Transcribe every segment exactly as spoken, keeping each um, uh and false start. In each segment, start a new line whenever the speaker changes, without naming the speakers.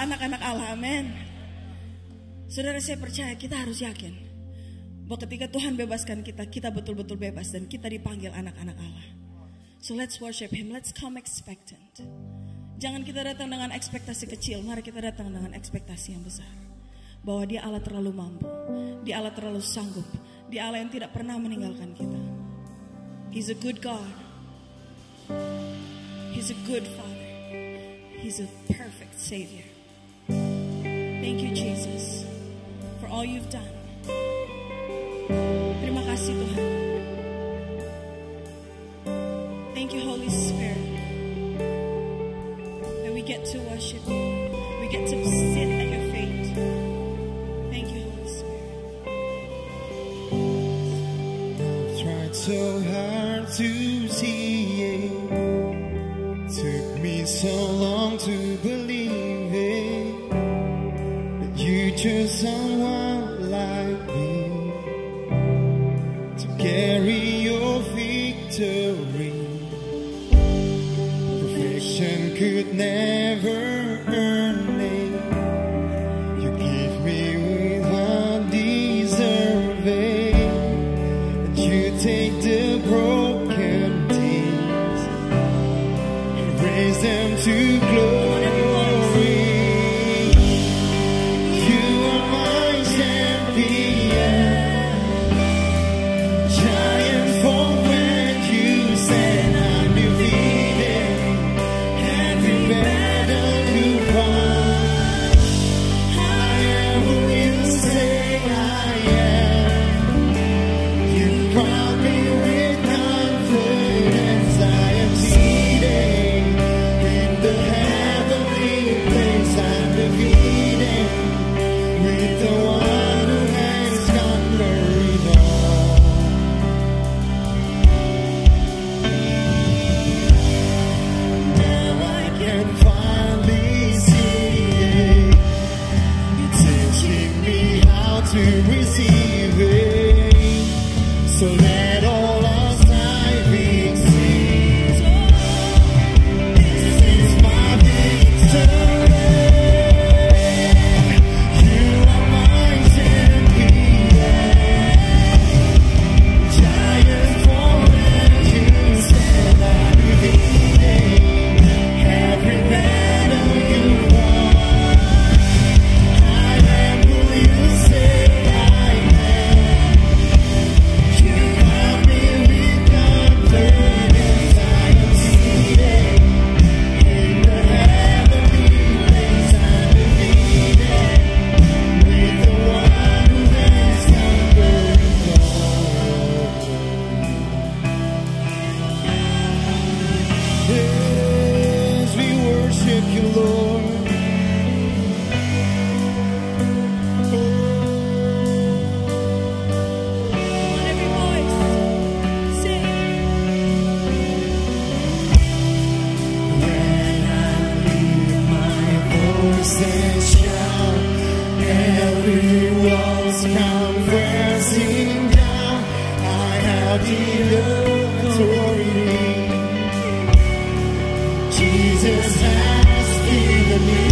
anak-anak Allah. Amin. Saudara, saya percaya kita harus yakin bahwa ketika Tuhan bebaskan kita, kita betul-betul bebas dan kita dipanggil anak-anak Allah. So let's worship Him. Let's come expectant. Jangan kita datang dengan ekspektasi kecil. Mari kita datang dengan ekspektasi yang besar. Bahwa Dia Allah terlalu mampu. Dia Allah terlalu sanggup. Dia Allah yang tidak pernah meninggalkan kita. He's a good God. He's a good Father. He's a perfect Savior. Thank you, Jesus, for all you've done. Terima kasih, Tuhan. Thank you, Holy Spirit, that we get to worship you. We get to sit at your feet. Thank you, Holy Spirit.
I've tried so hard to see it. Took me so long to believe it. That you chose someone like me to carry your victory. Perfection could never earn it. You give me without deserving. And you take the broken things and raise them to glory. You are my champion. Giant fall when you said I'm defeated. Every battle you won. I am who you say I am. You brought me with confidence. I am seated in the heavenly place. I'm defeated with the one who has conquered all. Now I can finally see it. You're teaching me how to receive it. So let all our striving cease. This is my victory. You are my champion. Giant fall when you said I'm defeated. Every battle you won. I am who you say I am. You got me with confidence. I am seated in the heavenly place. I'm defeated with the one who has conquered all. Yes, we worship you, Lord.
Come on, every voice, sing.
When I lift my voice and shout, every wall's come pressing down. I have the authority. Jesus has given me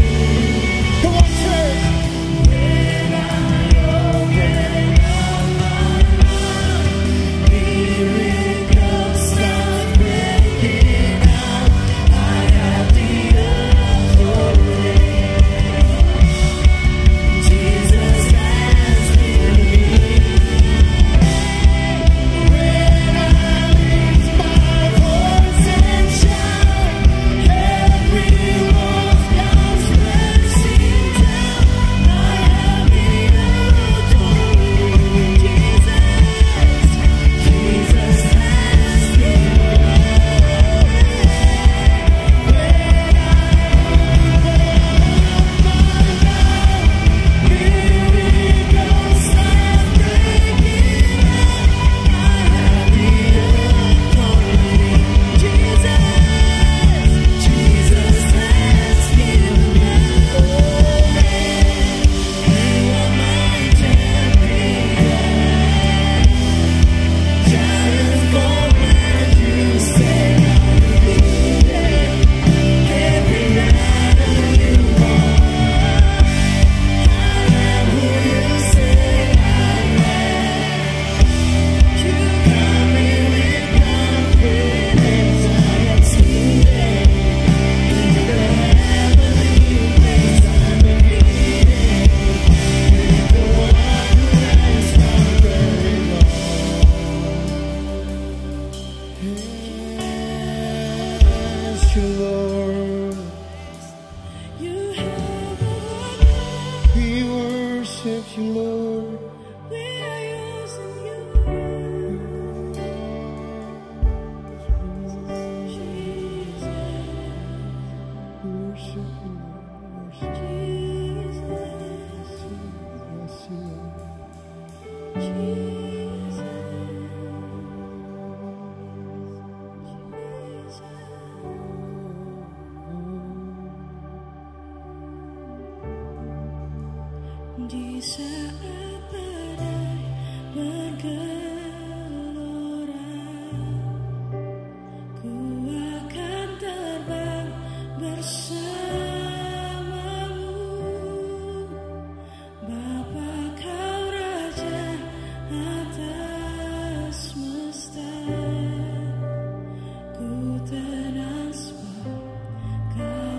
you, Lord.
You have overcome.
We worship you, Lord.
We are yours and you.
Worship you, worship you. Yes, you are.
Di saat badai bergelora, ku akan terbang bersamamu. Bapa kau Raja atas semesta, ku tenang sebab kau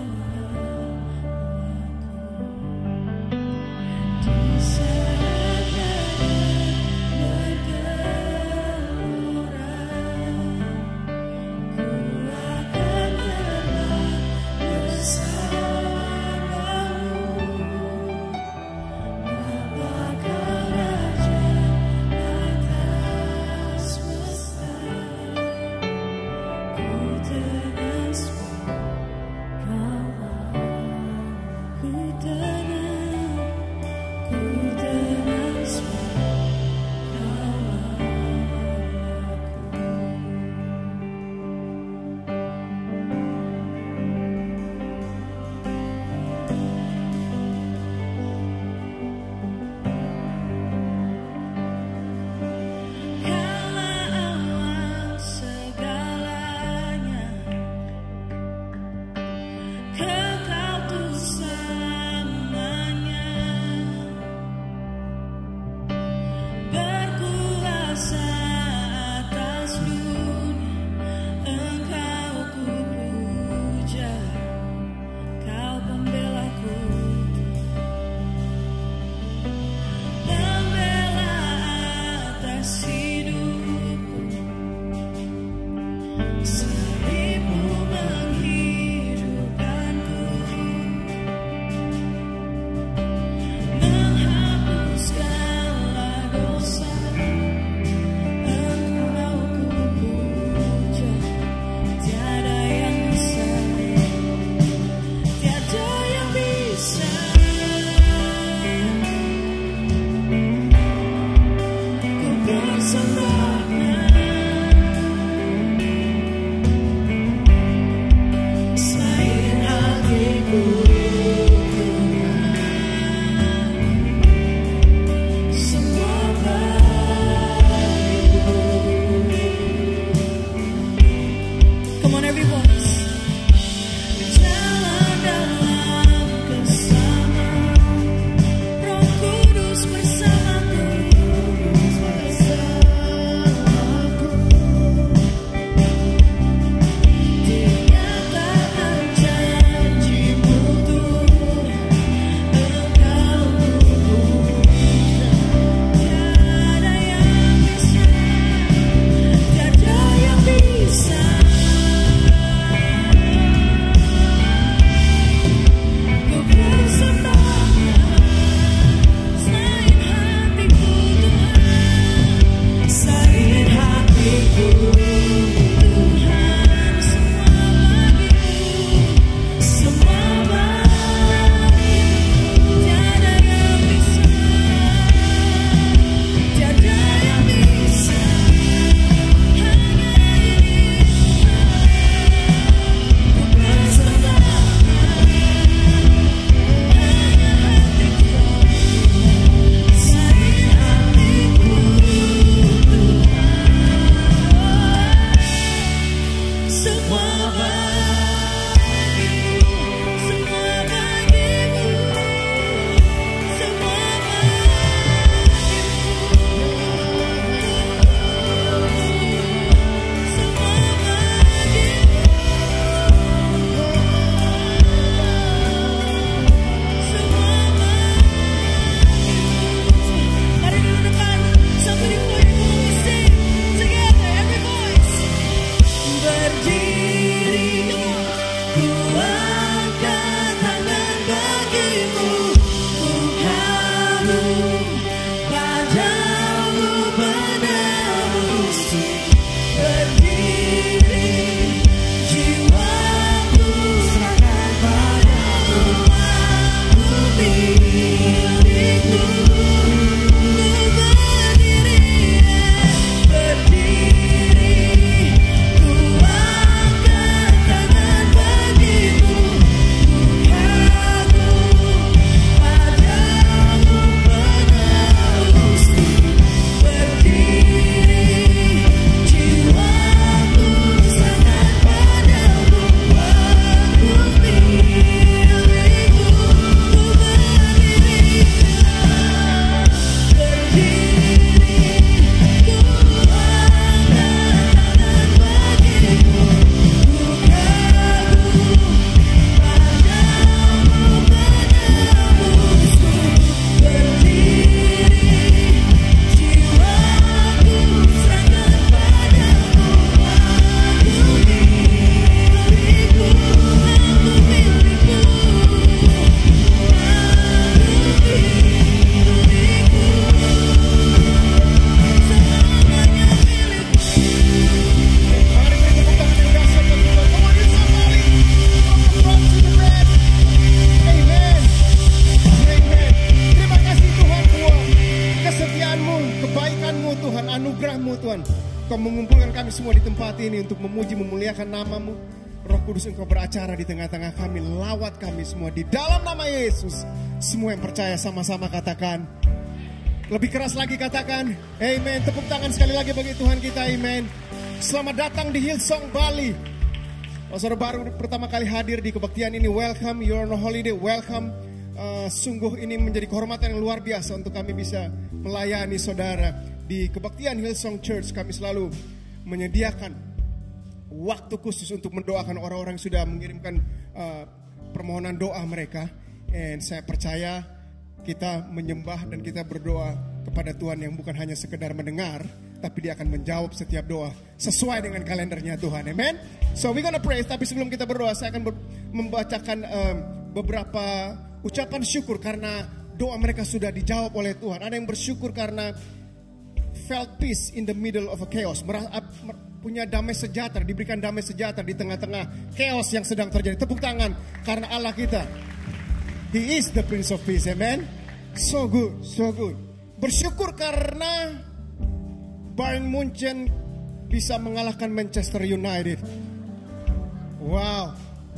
semua di tempat ini untuk memuji, memuliakan nama-Mu. Roh Kudus, Engkau beracara di tengah-tengah kami. Lawat kami semua di dalam nama Yesus. Semua yang percaya sama-sama katakan. Lebih keras lagi katakan. Amen. Tepuk tangan sekali lagi bagi Tuhan kita. Amen. Selamat datang di Hillsong Bali. Kalau saudara baru pertama kali hadir di kebaktian ini, welcome. You're on a holiday, welcome. Uh, sungguh ini menjadi kehormatan yang luar biasa untuk kami bisa melayani saudara. Di kebaktian Hillsong Church kami selalu menyediakan waktu khusus untuk mendoakan orang-orang yang sudah mengirimkan uh, permohonan doa mereka. Dan saya percaya kita menyembah dan kita berdoa kepada Tuhan yang bukan hanya sekedar mendengar, tapi dia akan menjawab setiap doa sesuai dengan kalendernya Tuhan. Amen. So we gonna pray. Tapi sebelum kita berdoa, saya akan ber- membacakan um, beberapa ucapan syukur karena doa mereka sudah dijawab oleh Tuhan. Ada yang bersyukur karena felt peace in the middle of a chaos. Merasa, punya damai sejahtera, diberikan damai sejahtera di tengah-tengah chaos yang sedang terjadi. Tepuk tangan karena Allah kita. He is the Prince of Peace. Amen. So good, so good. Bersyukur karena Bayern Munchen bisa mengalahkan Manchester United. Wow.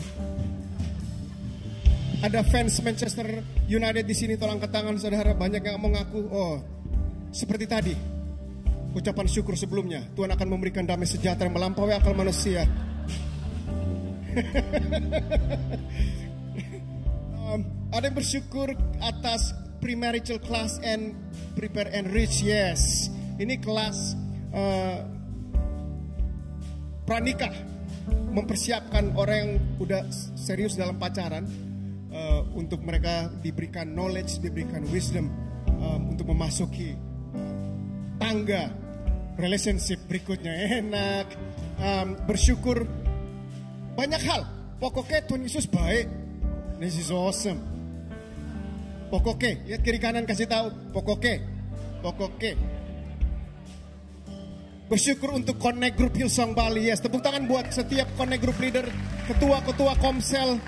Ada fans Manchester United di sini, tolong angkat tangan saudara. Banyak yang mau ngaku. Oh, seperti tadi ucapan syukur sebelumnya, Tuhan akan memberikan damai sejahtera melampaui akal manusia. um, ada yang bersyukur atas premarital class and prepare and reach. Yes, ini kelas uh, pranikah, mempersiapkan orang yang udah serius dalam pacaran. Uh, untuk mereka diberikan knowledge, diberikan wisdom um, untuk memasuki tangga relationship berikutnya. Enak. um, Bersyukur banyak hal. Pokoknya Tuhan Yesus baik. This is awesome. Pokoknya, lihat kiri kanan kasih tahu. Pokoknya, pokoknya. Bersyukur untuk Connect Group Hillsong Bali. Yes, tepuk tangan buat setiap Connect Group leader, ketua-ketua Komsel.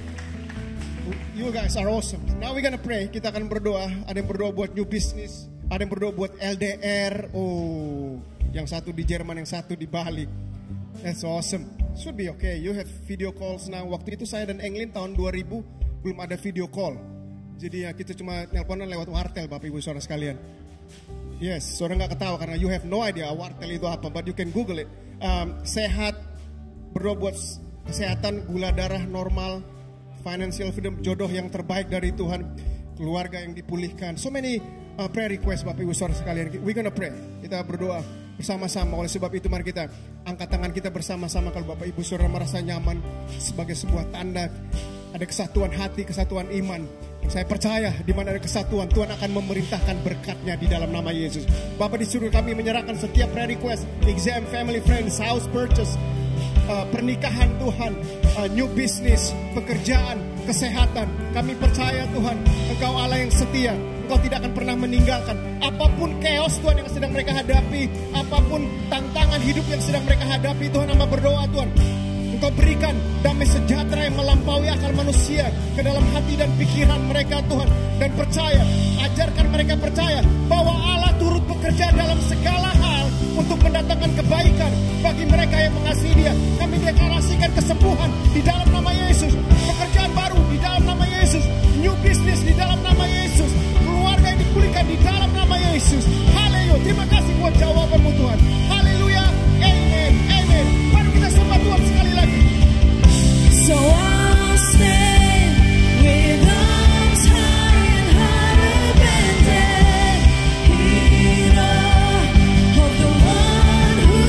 You guys are awesome. Now we're gonna pray. Kita akan berdoa. Ada yang berdoa buat new business, ada yang berdoa buat L D R. Oh, yang satu di Jerman, yang satu di Bali. That's awesome. Should be okay. You have video calls now. Waktu itu saya dan Englin tahun dua ribu belum ada video call. Jadi ya kita cuma nelponan lewat wartel, Bapak Ibu Saudara sekalian. Yes, saudara nggak ketawa karena you have no idea wartel itu apa, but you can Google it. Um, sehat, berdoa buat kesehatan, gula darah normal, financial freedom, jodoh yang terbaik dari Tuhan, keluarga yang dipulihkan. So many uh, prayer request Bapak Ibu Saudara sekalian. We gonna pray. Kita berdoa bersama-sama. Oleh sebab itu mari kita angkat tangan kita bersama-sama. Kalau Bapak Ibu Saudara merasa nyaman, sebagai sebuah tanda ada kesatuan hati, kesatuan iman. Saya percaya di mana ada kesatuan, Tuhan akan memerintahkan berkat-Nya di dalam nama Yesus. Bapak disuruh kami menyerahkan setiap prayer request, exam, family, friends, house purchase, Uh, pernikahan Tuhan, uh, new business, pekerjaan, kesehatan. Kami percaya Tuhan, Engkau Allah yang setia. Engkau tidak akan pernah meninggalkan. Apapun chaos Tuhan yang sedang mereka hadapi, apapun tantangan hidup yang sedang mereka hadapi, Tuhan, hamba berdoa Tuhan, Engkau berikan damai sejahtera yang melampaui akal manusia ke dalam hati dan pikiran mereka Tuhan. Dan percaya, ajarkan mereka percaya bahwa Allah turut bekerja dalam segala hal untuk mendatangkan kebaikan bagi mereka yang mengasihi Dia. Kami deklarasikan kesembuhan di dalam nama Yesus, pekerjaan baru di dalam nama Yesus, new business di dalam nama Yesus, keluarga yang dipulihkan di dalam nama Yesus. Haleluya. Terima kasih buat jawaban-Mu Tuhan. Haleluya. Amen. Amen. Mari kita sembah Tuhan sekali lagi.
So I'll stand with arms high and heart abandoned, in awe of the one who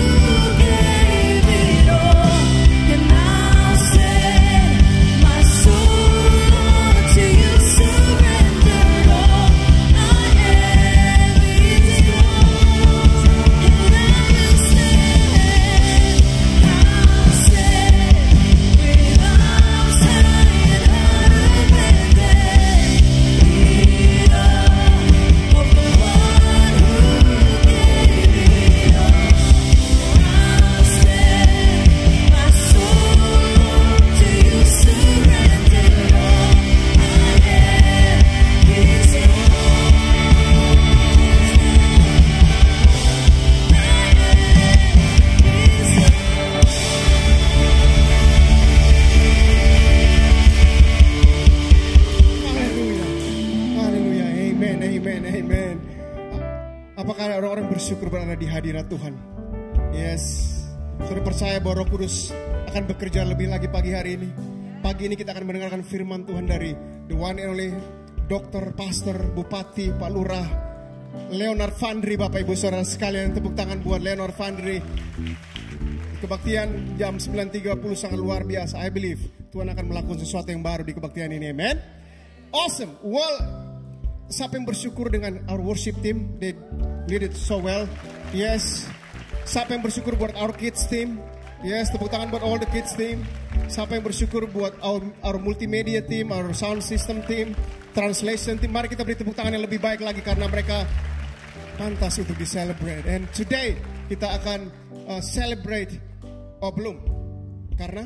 gave it all. And I'll set my soul unto you, surrendered all I am is yours, and I will
bersyukur berada di hadirat Tuhan. Yes. Saudara percaya bahwa Roh Kudus akan bekerja lebih lagi pagi hari ini. Pagi ini kita akan mendengarkan firman Tuhan dari the one and only Dokter, Pastor, Bupati, Pak Lurah, Leonard Vandri, Bapak Ibu Saudara sekalian. Tepuk tangan buat Leonard Vandri. Kebaktian jam sembilan tiga puluh sangat luar biasa. I believe Tuhan akan melakukan sesuatu yang baru di kebaktian ini. Amen. Awesome. Well, siapa yang bersyukur dengan our worship team? They did it so well. Yes. Siapa yang bersyukur buat our kids team? Yes, tepuk tangan buat all the kids team. Siapa yang bersyukur buat our, our multimedia team, our sound system team, translation team. Mari kita beri tepuk tangan yang lebih baik lagi karena mereka pantas untuk di-celebrate. And today kita akan uh, celebrate. Oh belum? Karena?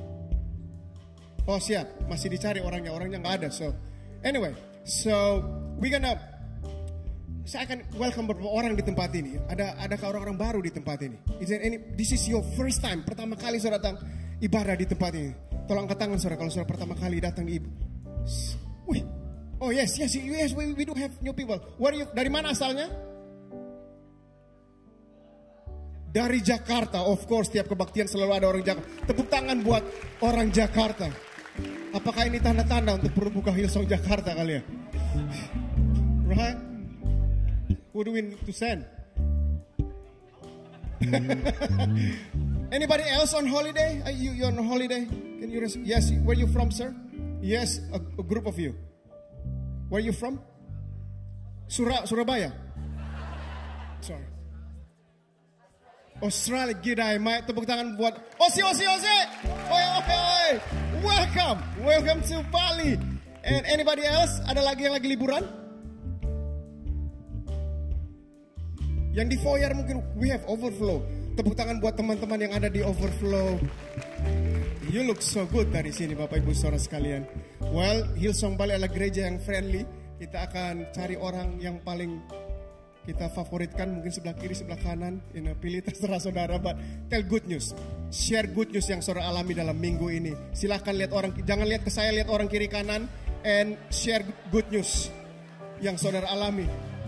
Oh siap, masih dicari orangnya. Orangnya nggak ada. So anyway, so we gonna saya akan welcome beberapa orang di tempat ini. Ada adakah orang-orang baru di tempat ini? Is there any, this is your first time, pertama kali saudara datang ibadah di tempat ini. Tolong angkat tangan saudara kalau saudara pertama kali datang di ibadah. Wih, oh yes, yes, yes, we, we do have new people. Where you, dari mana asalnya? Dari Jakarta, of course. Tiap kebaktian selalu ada orang Jakarta. Tepuk tangan buat orang Jakarta. Apakah ini tanda-tanda untuk perlu buka Hillsong Jakarta kali ya? Right? Who do we need to send? Anybody else on holiday? Are you you on holiday? Can you res- yes? Where you from, sir? Yes, a, a group of you. Where you from? Sura Surabaya. Sorry. Australia, g'day, mate. Tepuk tangan buat Osi, Osi, Osi. Oi, oi, oi. Welcome, welcome to Bali. And anybody else? Ada lagi yang lagi liburan? Yang di foyer mungkin we have overflow. Tepuk tangan buat teman-teman yang ada di overflow. You look so good dari sini Bapak Ibu Saudara sekalian. Well, Hillsong Bali adalah gereja yang friendly. Kita akan cari orang yang paling kita favoritkan, mungkin sebelah kiri, sebelah kanan. You know, pilih terserah saudara, but tell good news. Share good news yang saudara alami dalam minggu ini. Silahkan lihat orang, jangan lihat ke saya, lihat orang kiri kanan. And share good news yang saudara alami.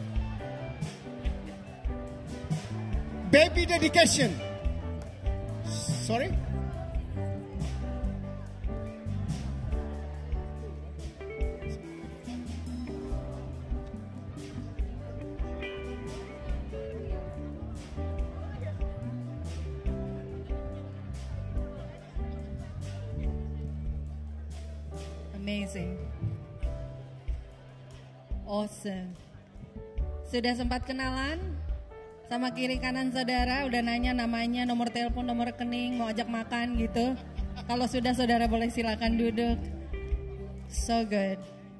Baby dedication. Sorry?
Amazing. Awesome. Sudah sempat kenalan sama kiri kanan saudara, udah nanya namanya, nomor telepon, nomor rekening, mau ajak makan gitu. Kalau sudah saudara boleh silakan duduk. So good.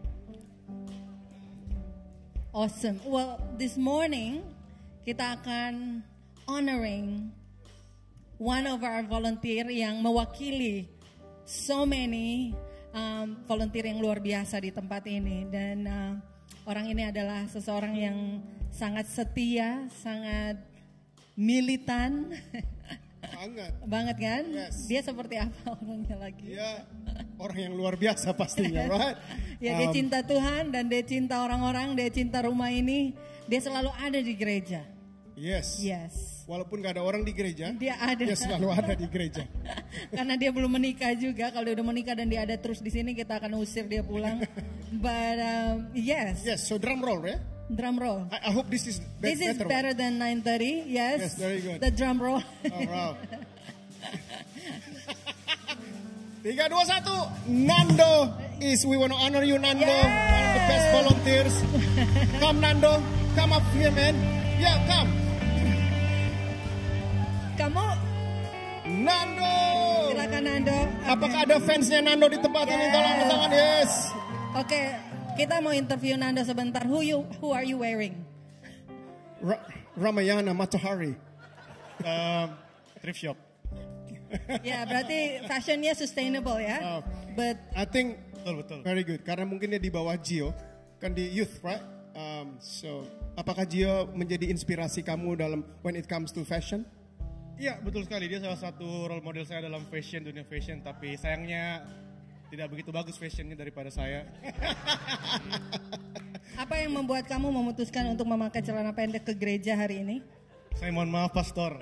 Awesome. Well, this morning kita akan honoring one of our volunteer yang mewakili so many um, volunteer yang luar biasa di tempat ini. Dan uh, orang ini adalah seseorang yang sangat setia, sangat militan.
Banget.
Banget kan?
Yes.
Dia seperti apa orangnya lagi?
Dia orang yang luar biasa pastinya, right?
Ya, dia
Um,
cinta Tuhan dan dia cinta orang-orang, dia cinta rumah ini. Dia selalu ada di gereja.
Yes.
Yes.
Walaupun gak ada orang di gereja,
Dia ada.
dia selalu ada di gereja.
Karena dia belum menikah juga. Kalau dia udah menikah dan dia ada terus di sini, kita akan usir dia pulang. But um, yes.
Yes, so drum roll ya.
Drum roll.
I, I hope this is be-
This is
better.
better than nine thirty. Yes.
Yes, very good.
The drum roll.
Oh, wow. Tiga, dua, satu. Nando is, we want to honor you, Nando.
Yes.
One of the best volunteers. Come, Nando. Come up here, man. Yeah, come.
Kamu
Nando.
silakan Nando.
Apakah ada fansnya Nando di tempat ini? Tolong angkat tangan, yes.
Oke, kita mau interview Nando sebentar. Who you who are you wearing?
Ra- Ramayana Matahari.
Um, thrift shop.
Ya, berarti fashionnya sustainable ya.
Oh.
But
I think
Betul, betul.
very good. Karena mungkin dia di bawah Gio. Kan di youth, right? Um, so, apakah Gio menjadi inspirasi kamu dalam when it comes to fashion?
Iya, betul sekali. Dia salah satu role model saya dalam fashion, dunia fashion. Tapi sayangnya tidak begitu bagus fashionnya daripada saya.
apa yang membuat kamu memutuskan untuk memakai celana pendek ke gereja hari ini?
Saya mohon maaf pastor.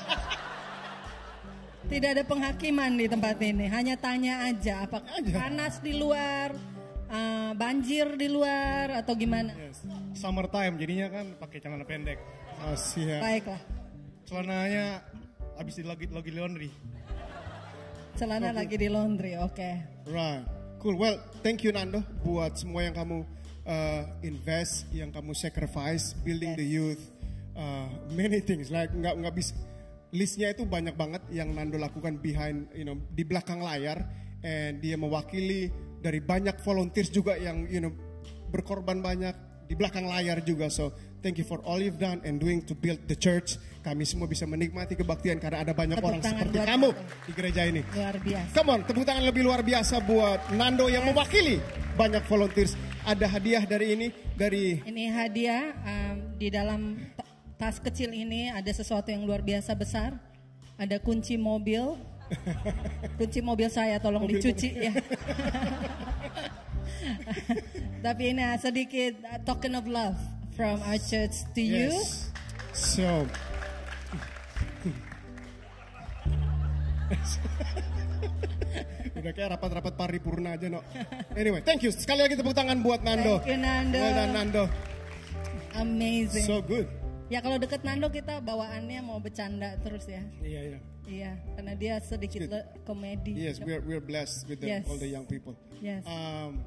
Tidak ada penghakiman di tempat ini, hanya tanya aja apakah
Aja.
panas di luar, uh, banjir di luar atau gimana.
Yes. Summer time jadinya kan pakai celana pendek.
Oh, siap.
Baiklah,
Celananya habis di lagi lagi laundry.
celana lagi di laundry, oke.
Right. Cool. Well, thank you Nando buat semua yang kamu uh, invest, yang kamu sacrifice, building
Yes.
the youth, uh, many things. Like nggak nggak bisa listnya itu banyak banget yang Nando lakukan behind, you know, di belakang layar, and dia mewakili dari banyak volunteers juga yang, you know, berkorban banyak di belakang layar juga. So thank you for all you've done and doing to build the church. Kami semua bisa menikmati kebaktian karena ada banyak
Tepuk
orang
tangan
seperti
buat
kamu
Nando.
di gereja ini.
Luar biasa.
Come on, tepuk tangan lebih luar biasa buat Nando yang mewakili banyak volunteers. Ada hadiah dari ini, dari
Ini hadiah, um, di dalam ta- tas kecil ini ada sesuatu yang luar biasa besar. Ada kunci mobil. Kunci mobil saya tolong
Mobil-
dicuci ya. Tapi ini sedikit uh, token of love from our church to you.
Yes. So udah kayak rapat-rapat paripurna aja, no. Anyway, thank you. Sekali lagi tepuk tangan buat Nando.
Thank you, Nando.
Well done, Nando.
Amazing.
So good.
Ya kalau deket Nando kita bawaannya mau bercanda terus ya.
Iya, iya.
Iya, karena dia sedikit
Good.
le- komedi.
Yes, we're we're blessed with the,
Yes.
all the young people.
Yes.
Um,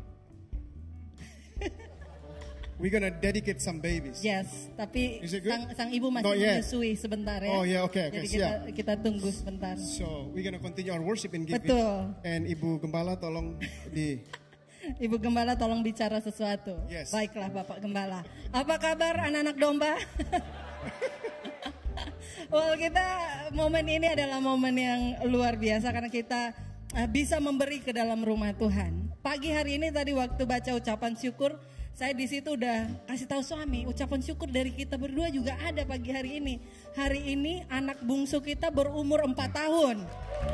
we're gonna dedicate some babies.
Yes, tapi
Is it good?
sang, sang ibu masih
Not yet.
menyusui sebentar ya.
Oh, yeah, okay, okay,
Jadi kita
siap.
kita tunggu sebentar.
So we're gonna continue our worship and giving.
Betul.
And Ibu Gembala tolong di
Ibu Gembala tolong bicara sesuatu.
Yes.
Baiklah Bapak Gembala. Apa kabar anak-anak domba? Well, kita momen ini adalah momen yang luar biasa karena kita uh, bisa memberi ke dalam rumah Tuhan. Pagi hari ini tadi waktu baca ucapan syukur, saya di situ udah kasih tahu suami, ucapan syukur dari kita berdua juga ada pagi hari ini. Hari ini anak bungsu kita berumur empat tahun.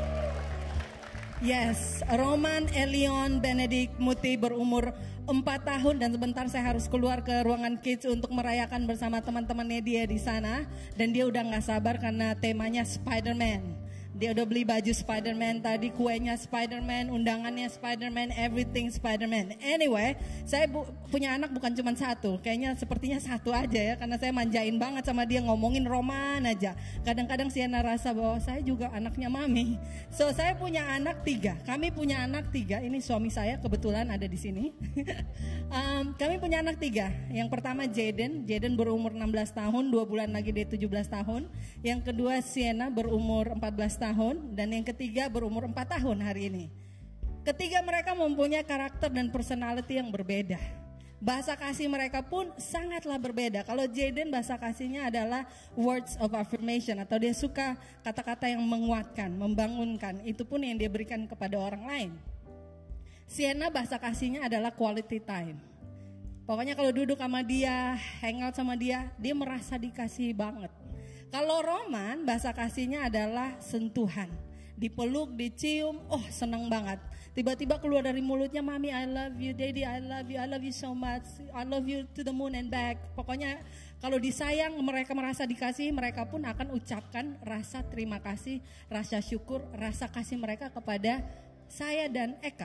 Yes, Roman Elion Benedict Muti berumur empat tahun dan sebentar saya harus keluar ke ruangan kids untuk merayakan bersama teman-temannya dia di sana. Dan dia udah gak sabar karena temanya Spider-Man. Dia udah beli baju Spider-Man tadi, kuenya Spider-Man, undangannya Spider-Man, everything Spider-Man. Anyway, saya bu- punya anak bukan cuma satu, kayaknya sepertinya satu aja ya, karena saya manjain banget sama dia, ngomongin Roman aja. Kadang-kadang Sienna rasa bahwa saya juga anaknya mami. So saya punya anak tiga, kami punya anak tiga. Ini suami saya kebetulan ada di sini. um, kami punya anak tiga. Yang pertama Jaden, Jaden berumur enam belas tahun, dua bulan lagi dia tujuh belas tahun. Yang kedua Sienna berumur empat belas tahun, dan yang ketiga berumur empat tahun hari ini. Ketiga mereka mempunyai karakter dan personality yang berbeda. Bahasa kasih mereka pun sangatlah berbeda. Kalau Jaden bahasa kasihnya adalah words of affirmation, atau dia suka kata-kata yang menguatkan, membangunkan. Itu pun yang dia berikan kepada orang lain. Sienna bahasa kasihnya adalah quality time. Pokoknya kalau duduk sama dia, hangout sama dia, dia merasa dikasihi banget. Kalau Roman bahasa kasihnya adalah sentuhan. Dipeluk, dicium, oh senang banget. Tiba-tiba keluar dari mulutnya, Mami I love you, Daddy I love you, I love you so much, I love you to the moon and back. Pokoknya kalau disayang, mereka merasa dikasih, mereka pun akan ucapkan rasa terima kasih, rasa syukur, rasa kasih mereka kepada saya dan Eka.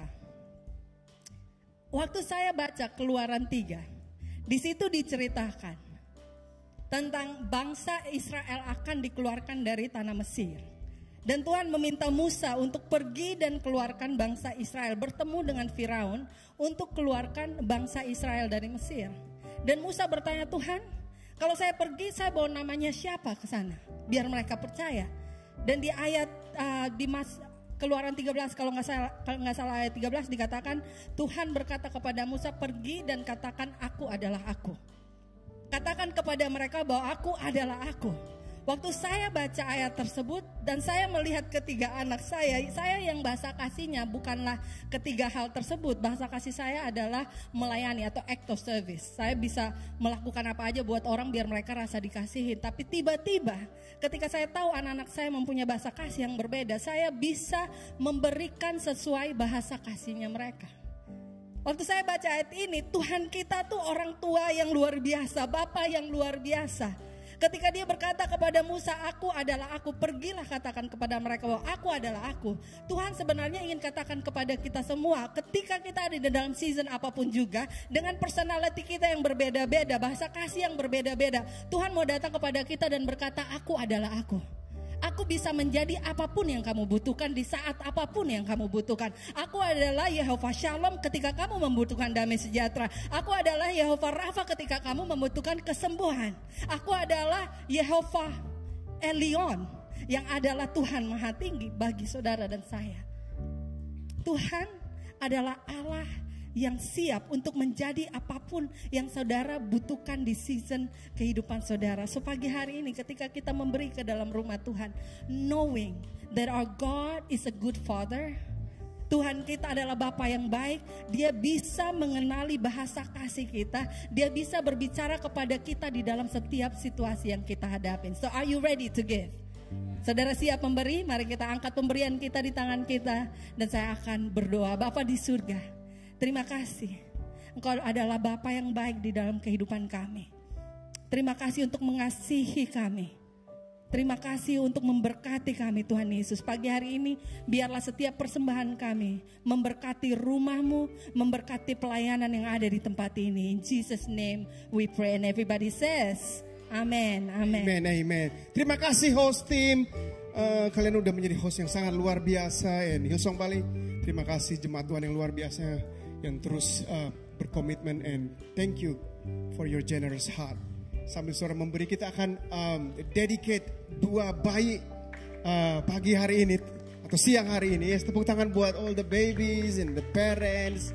Waktu saya baca Keluaran tiga, di situ diceritakan tentang bangsa Israel akan dikeluarkan dari tanah Mesir. Dan Tuhan meminta Musa untuk pergi dan keluarkan bangsa Israel, bertemu dengan Firaun untuk keluarkan bangsa Israel dari Mesir. Dan Musa bertanya, Tuhan, kalau saya pergi saya bawa namanya siapa ke sana? Biar mereka percaya. Dan di ayat uh, di mas, Keluaran tiga belas kalau nggak salah, kalau nggak salah ayat tiga belas dikatakan, Tuhan berkata kepada Musa, pergi dan katakan aku adalah aku. Katakan kepada mereka bahwa aku adalah aku. Waktu saya baca ayat tersebut dan saya melihat ketiga anak saya, saya yang bahasa kasihnya bukanlah ketiga hal tersebut. Bahasa kasih saya adalah melayani atau act of service. Saya bisa melakukan apa aja buat orang biar mereka rasa dikasihin. Tapi tiba-tiba ketika saya tahu anak-anak saya mempunyai bahasa kasih yang berbeda, saya bisa memberikan sesuai bahasa kasihnya mereka. Waktu saya baca ayat ini, Tuhan kita tuh orang tua yang luar biasa, Bapa yang luar biasa. Ketika dia berkata kepada Musa, aku adalah aku, pergilah katakan kepada mereka bahwa aku adalah aku. Tuhan sebenarnya ingin katakan kepada kita semua, ketika kita ada di dalam season apapun juga, dengan personality kita yang berbeda-beda, bahasa kasih yang berbeda-beda, Tuhan mau datang kepada kita dan berkata, aku adalah aku. Aku bisa menjadi apapun yang kamu butuhkan di saat apapun yang kamu butuhkan. Aku adalah Yehova Shalom ketika kamu membutuhkan damai sejahtera. Aku adalah Yehova Rafa ketika kamu membutuhkan kesembuhan. Aku adalah Yehova Elion yang adalah Tuhan Maha Tinggi bagi saudara dan saya. Tuhan adalah Allah yang siap untuk menjadi apapun yang saudara butuhkan di season kehidupan saudara. So pagi hari ini ketika kita memberi ke dalam rumah Tuhan, knowing that our God is a good father, Tuhan kita adalah Bapa yang baik, dia bisa mengenali bahasa kasih kita, dia bisa berbicara kepada kita di dalam setiap situasi yang kita hadapin. So are you ready to give? Saudara siap memberi? Mari kita angkat pemberian kita di tangan kita dan saya akan berdoa. Bapa di surga, terima kasih, Engkau adalah Bapa yang baik di dalam kehidupan kami. Terima kasih untuk mengasihi kami. Terima kasih untuk memberkati kami Tuhan Yesus. Pagi hari ini biarlah setiap persembahan kami memberkati rumah-Mu, memberkati pelayanan yang ada di tempat ini. In Jesus name we pray and everybody says amen, amen.
Amen, amen. Terima kasih host team. Uh, kalian udah menjadi host yang sangat luar biasa. And Hillsong Bali, terima kasih jemaat Tuhan yang luar biasa yang terus uh, berkomitmen, and thank you for your generous heart. Sambil saudara memberi, kita akan um, dedicate dua bayi uh, pagi hari ini atau siang hari ini. Yes, tepuk tangan buat all the babies and the parents.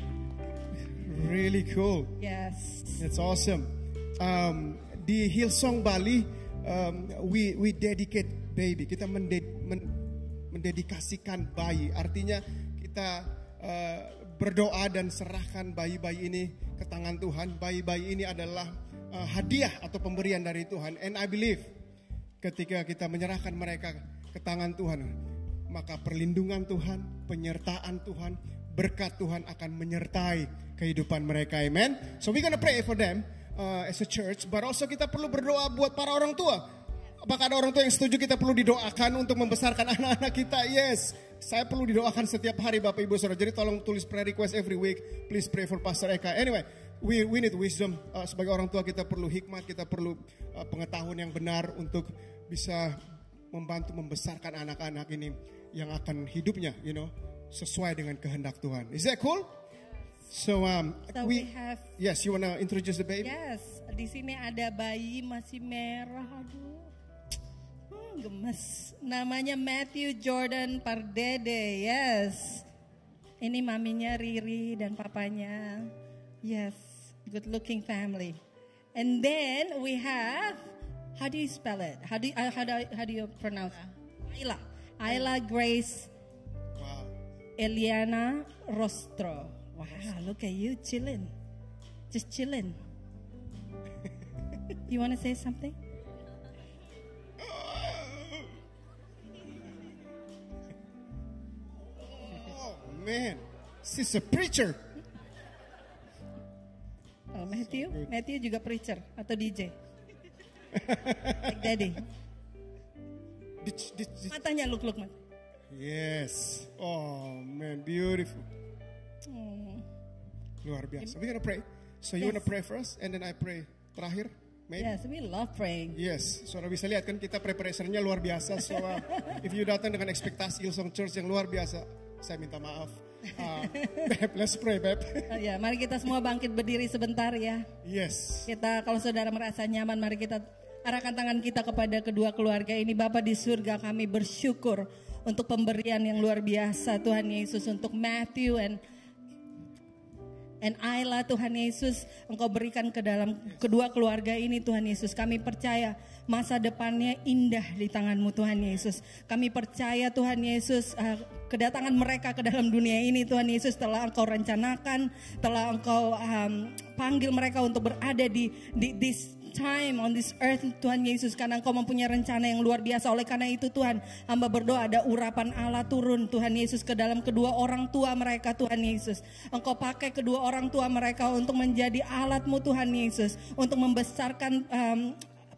Really cool.
Yes.
That's awesome. Um, di Hillsong Bali, um, we we dedicate baby. Kita mended, men, mendedikasikan bayi. Artinya kita uh, berdoa dan serahkan bayi-bayi ini ke tangan Tuhan. Bayi-bayi ini adalah uh, hadiah atau pemberian dari Tuhan. And I believe ketika kita menyerahkan mereka ke tangan Tuhan, maka perlindungan Tuhan, penyertaan Tuhan, berkat Tuhan akan menyertai kehidupan mereka. Amen. So we're gonna pray for them uh, as a church, but also kita perlu berdoa buat para orang tua. Apakah ada orang tua yang setuju kita perlu didoakan untuk membesarkan anak-anak kita? Yes. Saya perlu didoakan setiap hari Bapak Ibu Saudara. Jadi tolong tulis prayer request every week. Please pray for Pastor Eka. Anyway, we we need wisdom. Uh, sebagai orang tua kita perlu hikmat, kita perlu uh, pengetahuan yang benar untuk bisa membantu membesarkan anak-anak ini yang akan hidupnya, you know, sesuai dengan kehendak Tuhan. Is that cool? So um
So
we,
we have,
yes, you wanna introduce the baby?
yes, di sini ada bayi masih merah, aduh, hmm, gemes. Namanya Matthew Jordan Pardede, yes. Ini maminya Riri dan papanya, yes, good looking family. And then we have, how do you spell it? How do you, uh, how do how do you pronounce? Ayla, Ayla Grace
Wow.
Eliana Rostro. Wow, look at you chilling. Just chilling. You want to say something?
Oh man, she's a preacher.
Oh, Matthew, Matthew juga preacher atau D J? Like Daddy.
Ditch, ditch, ditch.
Matanya look look mat.
Yes. Oh man, beautiful.
Hmm.
Luar biasa. We're gonna pray. So you
Yes.
wanna pray first, and then I pray terakhir. Maybe.
Yes, we love praying.
Yes. Saudara bisa lihat kan kita preparationnya luar biasa. So uh, if you datang dengan ekspektasi Hillsong Church yang luar biasa, saya minta maaf. Uh, Beb, let's pray, Beb.
Oh, ya, mari kita semua bangkit berdiri sebentar ya.
Yes.
Kita kalau saudara merasa nyaman, mari kita arahkan tangan kita kepada kedua keluarga ini. Bapa di surga, kami bersyukur untuk pemberian yang luar biasa Tuhan Yesus, untuk Matthew and And Ayla, Tuhan Yesus, Engkau berikan ke dalam kedua keluarga ini Tuhan Yesus. Kami percaya masa depannya indah di tangan-Mu Tuhan Yesus. Kami percaya Tuhan Yesus, uh, kedatangan mereka ke dalam dunia ini Tuhan Yesus telah Engkau rencanakan, telah Engkau um, panggil mereka untuk berada di, di this time on this earth Tuhan Yesus, karena Engkau mempunyai rencana yang luar biasa. Oleh karena itu Tuhan, hamba berdoa ada urapan Allah turun Tuhan Yesus ke dalam kedua orang tua mereka Tuhan Yesus. Engkau pakai kedua orang tua mereka untuk menjadi alat-Mu Tuhan Yesus, untuk membesarkan um,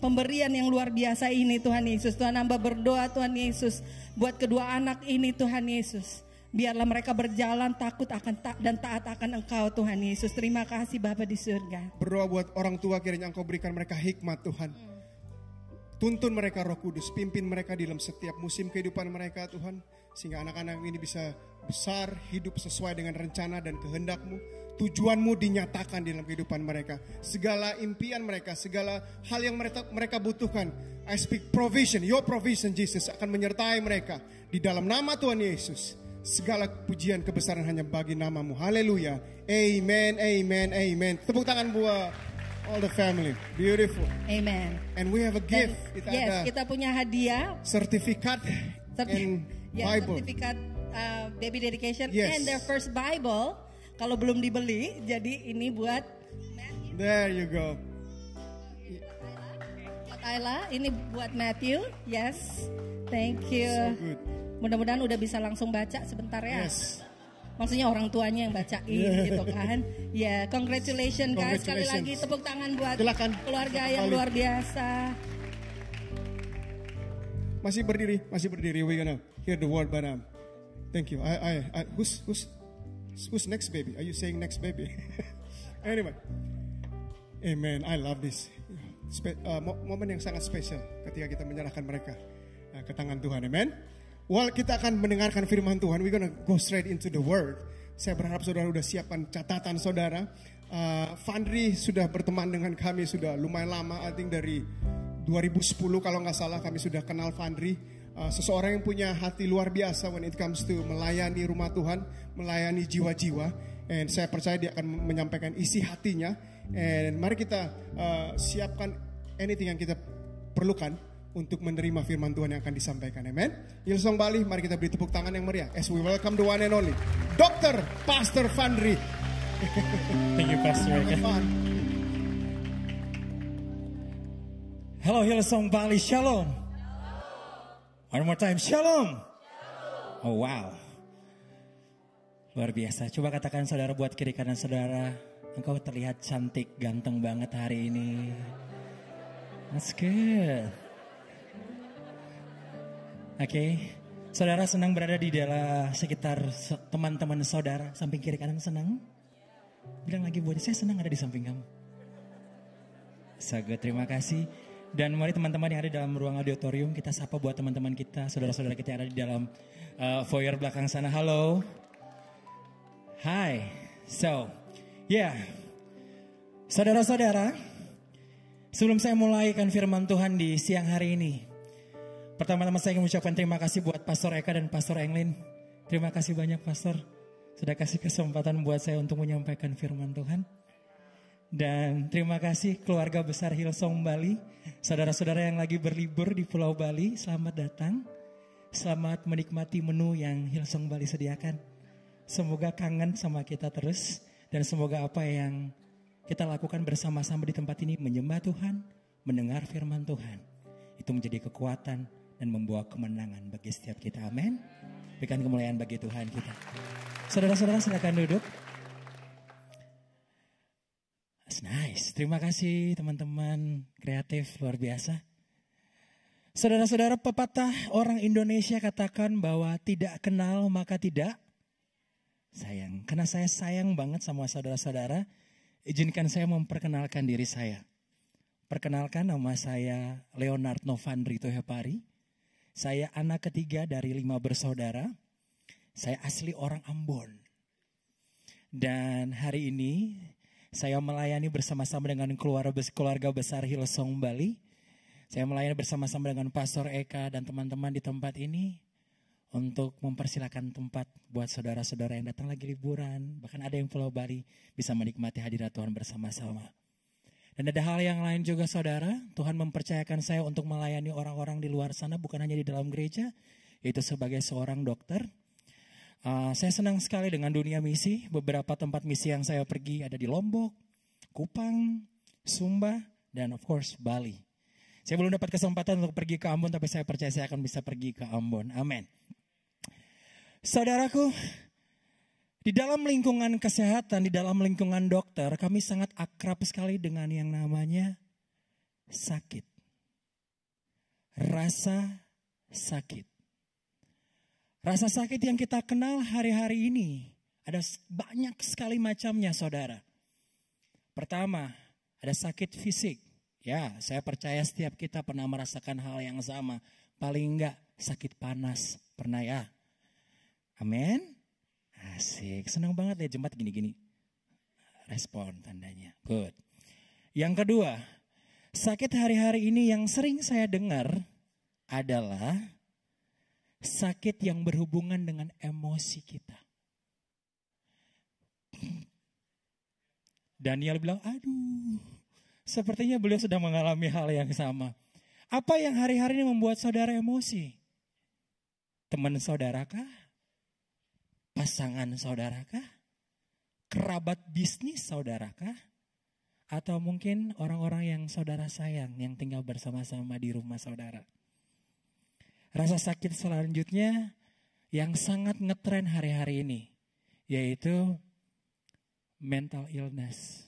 pemberian yang luar biasa ini Tuhan Yesus. Tuhan hamba berdoa Tuhan Yesus buat kedua anak ini Tuhan Yesus. Biarlah mereka berjalan takut akan ta- dan taat akan Engkau Tuhan Yesus. Terima kasih Bapa di surga.
Berdoa buat orang tua, kiranya Engkau berikan mereka hikmat Tuhan. Tuntun mereka Roh Kudus, pimpin mereka di dalam setiap musim kehidupan mereka Tuhan. Sehingga anak-anak ini bisa besar, hidup sesuai dengan rencana dan kehendak-Mu. Tujuan-Mu dinyatakan di dalam kehidupan mereka. Segala impian mereka, segala hal yang mereka, mereka butuhkan. I speak provision, your provision Jesus akan menyertai mereka. Di dalam nama Tuhan Yesus. Segala pujian kebesaran hanya bagi nama-Mu. Haleluya. Amen, amen, amen. Tepuk tangan buat all the family. Beautiful.
Amen.
And we have a gift.
Dan,
Kita
yes,
ada
kita punya hadiah.
sertifikat
Serti-
and
ya,
Bible.
sertifikat uh, baby dedication
Yes.
and their first Bible. Kalau belum dibeli, jadi ini buat
There you go.
buat Ayla, ini buat Matthew. Yes, thank you.
So good.
Mudah-mudahan udah bisa langsung baca sebentar ya.
Yes.
Maksudnya orang tuanya yang bacain gitu kan. Ya, congratulations guys. Sekali
Congratulations.
lagi tepuk tangan buat
Silakan.
keluarga
Satu
yang
kali.
luar biasa.
Masih berdiri, masih berdiri. We gonna hear the word, but um, thank you. I, I, I, who's, who's, who's next, baby? Are you saying next, baby? Anyway, amen. I love this. Spe, uh, mo- momen yang sangat spesial ketika kita menyerahkan mereka uh, ke tangan Tuhan. Amen. While kita akan mendengarkan firman Tuhan, we gonna go straight into the word. Saya berharap saudara sudah siapkan catatan saudara. Uh, Fandri sudah berteman dengan kami sudah lumayan lama. I think dari dua ribu sepuluh kalau nggak salah kami sudah kenal Fandri. Uh, seseorang yang punya hati luar biasa when it comes to melayani rumah Tuhan, melayani jiwa-jiwa. And saya percaya dia akan menyampaikan isi hatinya. And mari kita uh, siapkan anything yang kita perlukan untuk menerima firman Tuhan yang akan disampaikan. Amen. Hillsong Bali, mari kita beri tepuk tangan yang meriah as we welcome the one and only Dokter Pastor Fandri.
Thank you, Pastor. Hello, Hillsong Bali. Shalom. One more time. Shalom. Oh, wow. Luar biasa. Coba katakan saudara buat kiri kanan saudara. Engkau terlihat cantik, ganteng banget hari ini. That's good. Oke. Okay. Saudara senang berada di dalam sekitar teman-teman saudara. Samping kiri kanan senang? Bilang lagi buat saya senang ada di samping kamu. So good, terima kasih. Dan mari teman-teman yang ada di dalam ruang auditorium, kita sapa buat teman-teman kita, saudara-saudara kita yang ada di dalam uh, foyer belakang sana. Halo. Hai. So, yeah. Saudara-saudara, sebelum saya mulaikan firman Tuhan di siang hari ini, pertama-tama saya ingin mengucapkan terima kasih buat Pastor Eka dan Pastor Englin. Terima kasih banyak Pastor, sudah kasih kesempatan buat saya untuk menyampaikan firman Tuhan. Dan terima kasih keluarga besar Hillsong Bali, saudara-saudara yang lagi berlibur di Pulau Bali, selamat datang. Selamat menikmati menu yang Hillsong Bali sediakan. Semoga kangen sama kita terus, dan semoga apa yang kita lakukan bersama-sama di tempat ini menyembah Tuhan, mendengar firman Tuhan, itu menjadi kekuatan dan membawa kemenangan bagi setiap kita. Amin. Berikan kemuliaan bagi Tuhan kita. Saudara-saudara silakan duduk. That's nice. Terima kasih teman-teman kreatif luar biasa. Saudara-saudara, pepatah orang Indonesia katakan bahwa tidak kenal maka tidak sayang. Karena saya sayang banget sama saudara-saudara, izinkan saya memperkenalkan diri saya. Perkenalkan, nama saya Leonard Novandri Tohepari. Saya anak ketiga dari lima bersaudara. Saya asli orang Ambon. Dan hari ini saya melayani bersama-sama dengan keluarga besar Hillsong Bali. Saya melayani bersama-sama dengan Pastor Eka dan teman-teman di tempat ini untuk mempersilakan tempat buat saudara-saudara yang datang lagi liburan, bahkan ada yang Pulau Bali bisa menikmati hadirat Tuhan bersama-sama. Dan ada hal yang lain juga saudara, Tuhan mempercayakan saya untuk melayani orang-orang di luar sana, bukan hanya di dalam gereja, yaitu sebagai seorang dokter. Uh, saya senang sekali dengan dunia misi. Beberapa tempat misi yang saya pergi ada di Lombok, Kupang, Sumba, dan of course Bali. Saya belum dapat kesempatan untuk pergi ke Ambon, tapi saya percaya saya akan bisa pergi ke Ambon. Amin. Saudaraku, di dalam lingkungan kesehatan, di dalam lingkungan dokter, kami sangat akrab sekali dengan yang namanya sakit. rasa sakit. Rasa sakit yang kita kenal hari-hari ini ada banyak sekali macamnya, saudara. Pertama, ada sakit fisik. Ya, saya percaya setiap kita pernah merasakan hal yang sama. Paling enggak sakit panas, pernah ya? Amin. Asik, senang banget ya jemaat gini-gini. Respon tandanya, good. Yang kedua, sakit hari-hari ini yang sering saya dengar adalah sakit yang berhubungan dengan emosi kita. Daniel bilang, aduh, sepertinya beliau sedang mengalami hal yang sama. Apa yang hari-hari ini membuat saudara emosi? Teman saudarakah? Pasangan saudarakah? Kerabat bisnis saudarakah? Atau mungkin orang-orang yang saudara sayang yang tinggal bersama-sama di rumah saudara? Rasa sakit selanjutnya yang sangat ngetren hari-hari ini, yaitu mental illness.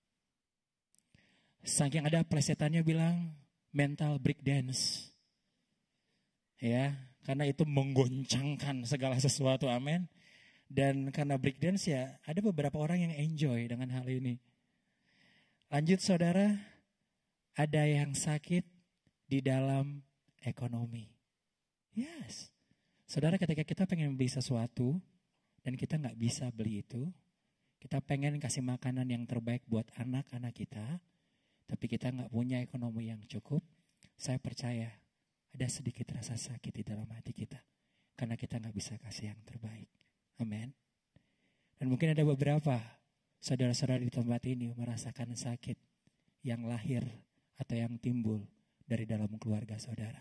Saking ada plesetannya bilang mental breakdance. Ya, karena itu menggoncangkan segala sesuatu, amin. Dan karena breakdance ya ada beberapa orang yang enjoy dengan hal ini. Lanjut saudara, ada yang sakit di dalam ekonomi. Yes, saudara ketika kita pengen beli sesuatu dan kita gak bisa beli itu. Kita pengen kasih makanan yang terbaik buat anak-anak kita. Tapi kita gak punya ekonomi yang cukup. Saya percaya ada sedikit rasa sakit di dalam hati kita. Karena kita gak bisa kasih yang terbaik. Amin. Dan mungkin ada beberapa saudara-saudara di tempat ini merasakan sakit yang lahir atau yang timbul dari dalam keluarga saudara.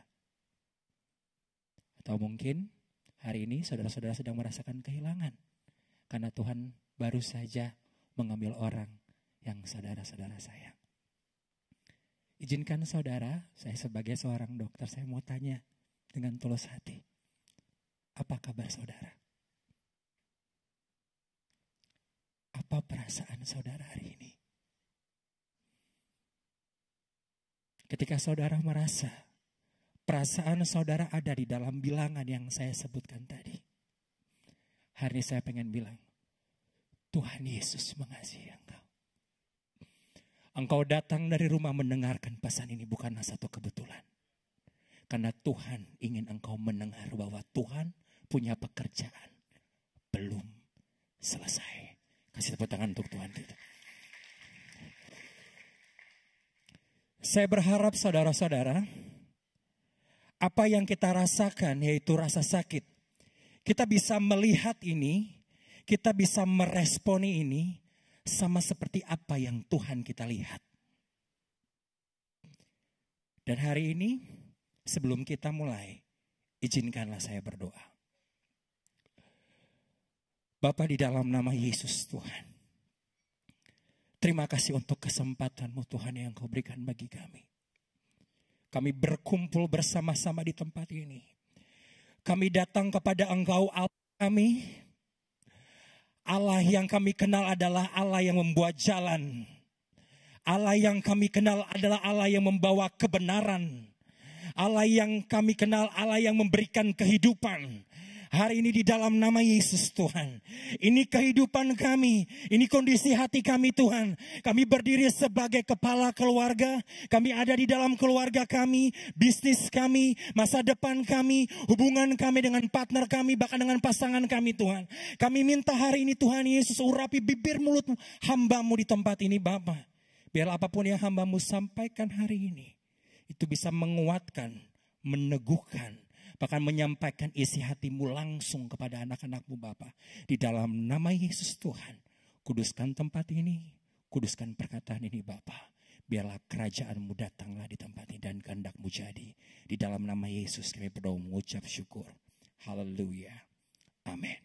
Atau mungkin hari ini saudara-saudara sedang merasakan kehilangan. Karena Tuhan baru saja mengambil orang yang saudara-saudara sayang. Izinkan saudara, saya sebagai seorang dokter, saya mau tanya dengan tulus hati. Apa kabar saudara? Apa perasaan saudara hari ini? Ketika saudara merasa perasaan saudara ada di dalam bilangan yang saya sebutkan tadi. Hari ini saya pengen bilang, Tuhan Yesus mengasihi engkau. Engkau datang dari rumah mendengarkan pesan ini bukanlah satu kebetulan. Karena Tuhan ingin engkau mendengar bahwa Tuhan punya pekerjaan belum selesai. Kasih tepuk tangan untuk Tuhan kita. Saya berharap saudara-saudara, apa yang kita rasakan yaitu rasa sakit. Kita bisa melihat ini, kita bisa meresponi ini sama seperti apa yang Tuhan kita lihat. Dan hari ini sebelum kita mulai, izinkanlah saya berdoa. Bapa di dalam nama Yesus Tuhan. Terima kasih untuk kesempatan-Mu Tuhan yang Kau berikan bagi kami. Kami berkumpul bersama-sama di tempat ini. Kami datang kepada Engkau Allah kami. Allah yang kami kenal adalah Allah yang membuat jalan. Allah yang kami kenal adalah Allah yang membawa kebenaran. Allah yang kami kenal Allah yang memberikan kehidupan. Hari ini di dalam nama Yesus Tuhan. Ini kehidupan kami. Ini kondisi hati kami Tuhan. Kami berdiri sebagai kepala keluarga. Kami ada di dalam keluarga kami. Bisnis kami. Masa depan kami. Hubungan kami dengan partner kami. Bahkan dengan pasangan kami Tuhan. Kami minta hari ini Tuhan Yesus urapi bibir mulut hamba-Mu di tempat ini Bapa. Biar apapun yang hamba-Mu sampaikan hari ini. Itu bisa menguatkan. Meneguhkan. Bahkan menyampaikan isi hati-Mu langsung kepada anak-anak-Mu Bapa. Di dalam nama Yesus Tuhan. Kuduskan tempat ini. Kuduskan perkataan ini Bapa. Biarlah kerajaan-Mu datanglah di tempat ini. Dan kehendak-Mu jadi. Di dalam nama Yesus kami berdoa mengucap syukur. Haleluya. Amin.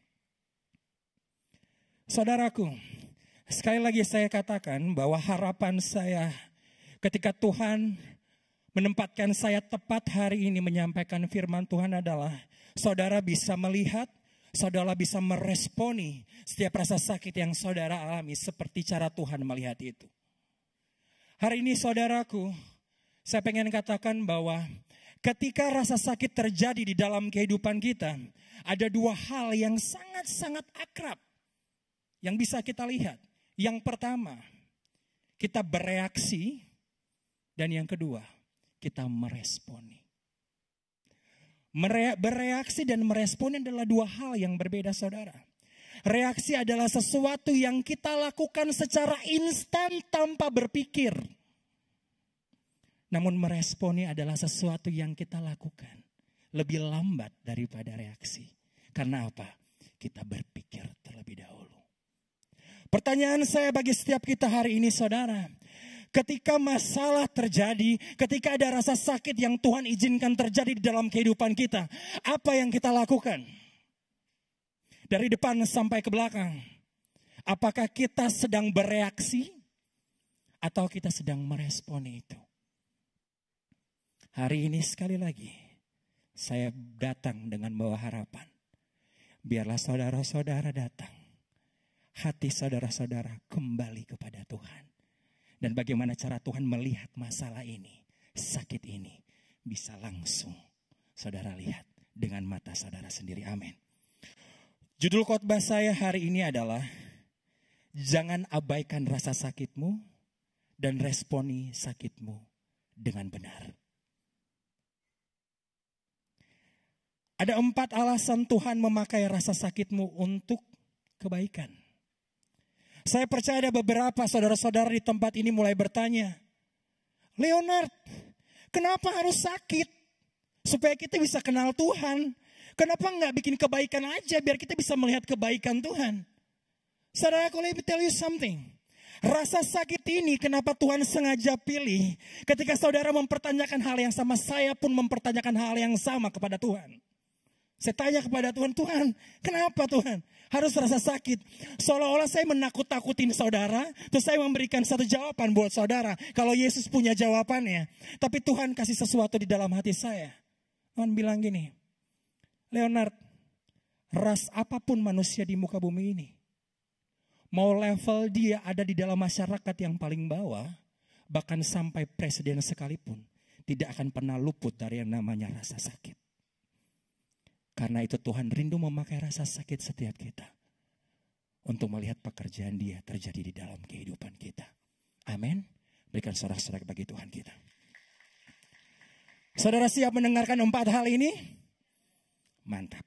Saudaraku. Sekali lagi saya katakan bahwa harapan saya. Ketika Tuhan menempatkan saya tepat hari ini menyampaikan firman Tuhan adalah saudara bisa melihat, saudara bisa meresponi setiap rasa sakit yang saudara alami seperti cara Tuhan melihat itu. Hari ini saudaraku, saya pengen katakan bahwa Ketika rasa sakit terjadi di dalam kehidupan kita, ada dua hal yang sangat-sangat akrab yang bisa kita lihat. Yang pertama, kita bereaksi, dan yang kedua, kita meresponi. Mere- bereaksi dan meresponi adalah dua hal yang berbeda, saudara. Reaksi adalah sesuatu yang kita lakukan secara instan tanpa berpikir. Namun meresponi adalah sesuatu yang kita lakukan lebih lambat daripada reaksi. Karena apa? Kita berpikir terlebih dahulu. Pertanyaan saya bagi setiap kita hari ini, saudara. Ketika masalah terjadi, ketika ada rasa sakit yang Tuhan izinkan terjadi di dalam kehidupan kita, apa yang kita lakukan? Dari depan sampai ke belakang. Apakah kita sedang bereaksi atau kita sedang meresponi itu? Hari ini sekali lagi saya datang dengan bawa harapan. Biarlah saudara-saudara datang. Hati saudara-saudara kembali kepada Tuhan. Dan bagaimana cara Tuhan melihat masalah ini, sakit ini, bisa langsung saudara lihat dengan mata saudara sendiri. Amin. Judul khotbah saya hari ini adalah jangan abaikan rasa sakitmu dan responi sakitmu dengan benar. Ada empat alasan Tuhan memakai rasa sakitmu untuk kebaikan. Saya percaya ada beberapa saudara-saudara di tempat ini mulai bertanya, Leonard, kenapa harus sakit? Supaya kita bisa kenal Tuhan. Kenapa nggak bikin kebaikan aja biar kita bisa melihat kebaikan Tuhan? Saudaraku, let me tell you something. Rasa sakit ini kenapa Tuhan sengaja pilih. Ketika saudara mempertanyakan hal yang sama, saya pun mempertanyakan hal yang sama kepada Tuhan. Saya tanya kepada Tuhan, Tuhan, kenapa Tuhan harus rasa sakit? Seolah-olah saya menakut-takutin saudara, terus saya memberikan satu jawaban buat saudara. Kalau Yesus punya jawabannya, tapi Tuhan kasih sesuatu di dalam hati saya. Tuhan bilang gini, Leonard, ras apapun manusia di muka bumi ini, mau level dia ada di dalam masyarakat yang paling bawah, bahkan sampai presiden sekalipun, tidak akan pernah luput dari yang namanya rasa sakit. Karena itu Tuhan rindu memakai rasa sakit setiap kita untuk melihat pekerjaan dia terjadi di dalam kehidupan kita. Amin. Berikan sorak-sorak bagi Tuhan kita. Saudara siap mendengarkan empat hal ini? Mantap.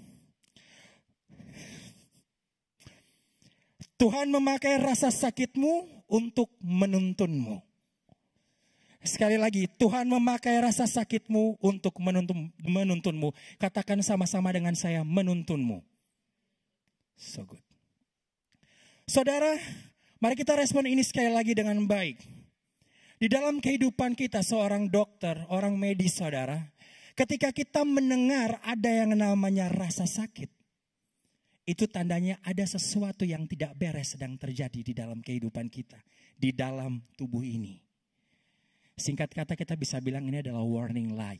Tuhan memakai rasa sakitmu untuk menuntunmu. Sekali lagi, Tuhan memakai rasa sakitmu untuk menuntun, menuntunmu. Katakan sama-sama dengan saya, menuntunmu. So good. Saudara, mari kita respon ini sekali lagi dengan baik. Di dalam kehidupan kita seorang dokter, orang medis saudara, ketika kita mendengar ada yang namanya rasa sakit, itu tandanya ada sesuatu yang tidak beres sedang terjadi di dalam kehidupan kita, di dalam tubuh ini. Singkat kata kita bisa bilang ini adalah warning light.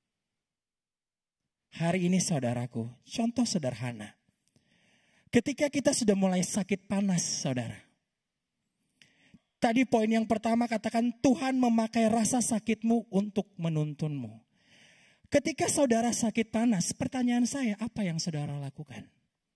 Hari ini saudaraku, contoh sederhana. Ketika kita sudah mulai sakit panas saudara. Tadi poin yang pertama katakan Tuhan memakai rasa sakitmu untuk menuntunmu. Ketika saudara sakit panas, pertanyaan saya apa yang saudara lakukan?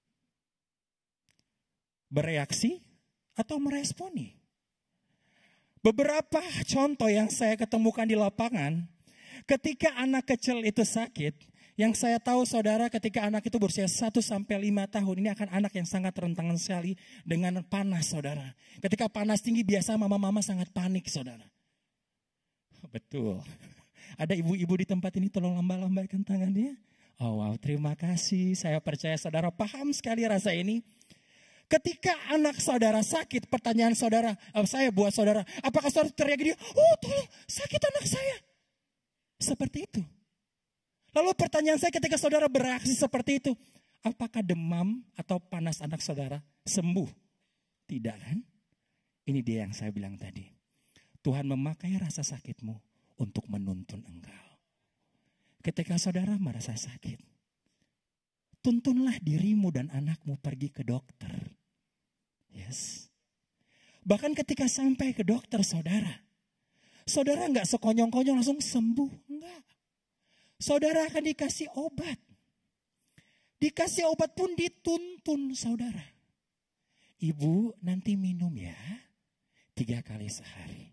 Bereaksi atau meresponi? Beberapa contoh yang saya ketemukan di lapangan, ketika anak kecil itu sakit, yang saya tahu saudara ketika anak itu berusia satu sampai lima tahun, ini akan anak yang sangat rentan sekali dengan panas saudara. Ketika panas tinggi biasa mama-mama sangat panik saudara. Betul. Ada ibu-ibu di tempat ini tolong lambaikan tangannya. Oh wow, terima kasih. Saya percaya saudara paham sekali rasa ini. Ketika anak saudara sakit, pertanyaan saudara, oh, saya buat saudara, apakah saudara teriak dia, oh tolong sakit anak saya. Seperti itu. Lalu pertanyaan saya ketika saudara bereaksi seperti itu, apakah demam atau panas anak saudara sembuh? Tidak kan? Ini dia yang saya bilang tadi. Tuhan memakai rasa sakitmu untuk menuntun engkau. Ketika saudara merasa sakit, tuntunlah dirimu dan anakmu pergi ke dokter. Yes. Bahkan ketika sampai ke dokter saudara, saudara nggak sekonyong-konyong langsung sembuh, enggak. saudara akan dikasih obat. Dikasih obat pun dituntun saudara. Ibu nanti minum ya, tiga kali sehari.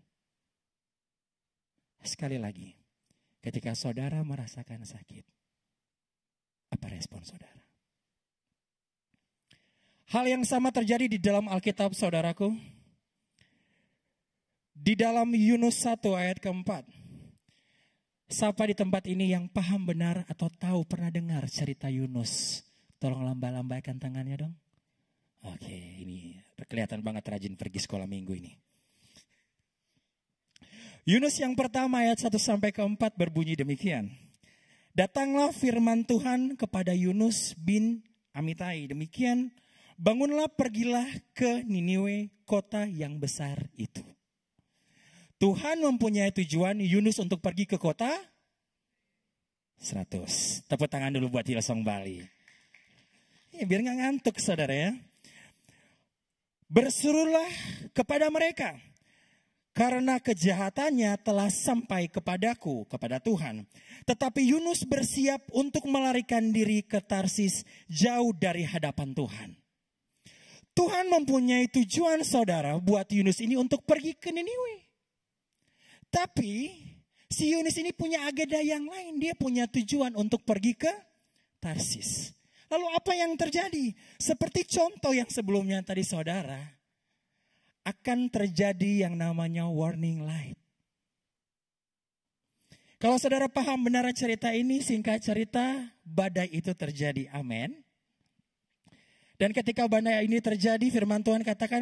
Sekali lagi, ketika saudara merasakan sakit, apa respon saudara? Hal yang sama terjadi di dalam Alkitab saudaraku. Di dalam Yunus satu ayat keempat. Siapa di tempat ini yang paham benar atau tahu pernah dengar cerita Yunus? Tolong lamba-lambaikan tangannya dong. Oke, ini kelihatan banget rajin pergi sekolah minggu ini. Yunus yang pertama ayat satu sampai keempat berbunyi demikian. Datanglah firman Tuhan kepada Yunus bin Amitai. Demikian, bangunlah pergilah ke Niniwe, kota yang besar itu. Tuhan mempunyai tujuan Yunus untuk pergi ke kota seratus. Tepuk tangan dulu buat Hillsong Bali. Ya, biar gak ngantuk saudara ya. Berserulah kepada mereka. Karena kejahatannya telah sampai kepadaku, kepada Tuhan. Tetapi Yunus bersiap untuk melarikan diri ke Tarsis jauh dari hadapan Tuhan. Tuhan mempunyai tujuan saudara buat Yunus ini untuk pergi ke Niniwe. Tapi si Yunus ini punya agenda yang lain. Dia punya tujuan untuk pergi ke Tarsis. Lalu apa yang terjadi? Seperti contoh yang sebelumnya tadi saudara. Akan terjadi yang namanya warning light. Kalau saudara paham benar cerita ini, singkat cerita badai itu terjadi. Amin. Dan ketika badai ini terjadi, firman Tuhan katakan,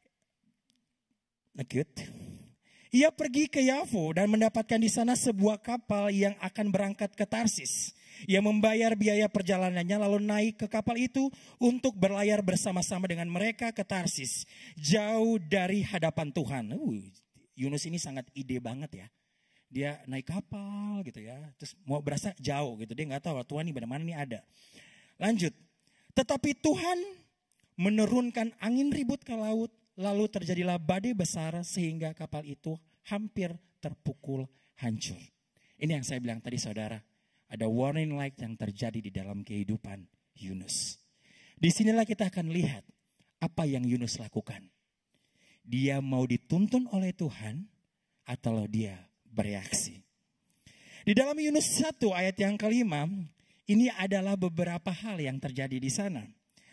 good. Ia pergi ke Yafo dan mendapatkan di sana sebuah kapal yang akan berangkat ke Tarsis. Ia membayar biaya perjalanannya lalu naik ke kapal itu untuk berlayar bersama-sama dengan mereka ke Tarsis. Jauh dari hadapan Tuhan. Uh, Yunus ini sangat ide banget ya. Dia naik kapal gitu ya. Terus mau berasa jauh gitu. Dia gak tahu Tuhan ini benar-benar ini ada. Lanjut. Tetapi Tuhan menurunkan angin ribut ke laut. Lalu terjadilah badai besar sehingga kapal itu hampir terpukul hancur. Ini yang saya bilang tadi saudara. Ada warning light yang terjadi di dalam kehidupan Yunus. Disinilah kita akan lihat apa yang Yunus lakukan. Dia mau dituntun oleh Tuhan atau dia bereaksi. Di dalam Yunus satu ayat yang kelima, ini adalah beberapa hal yang terjadi di sana.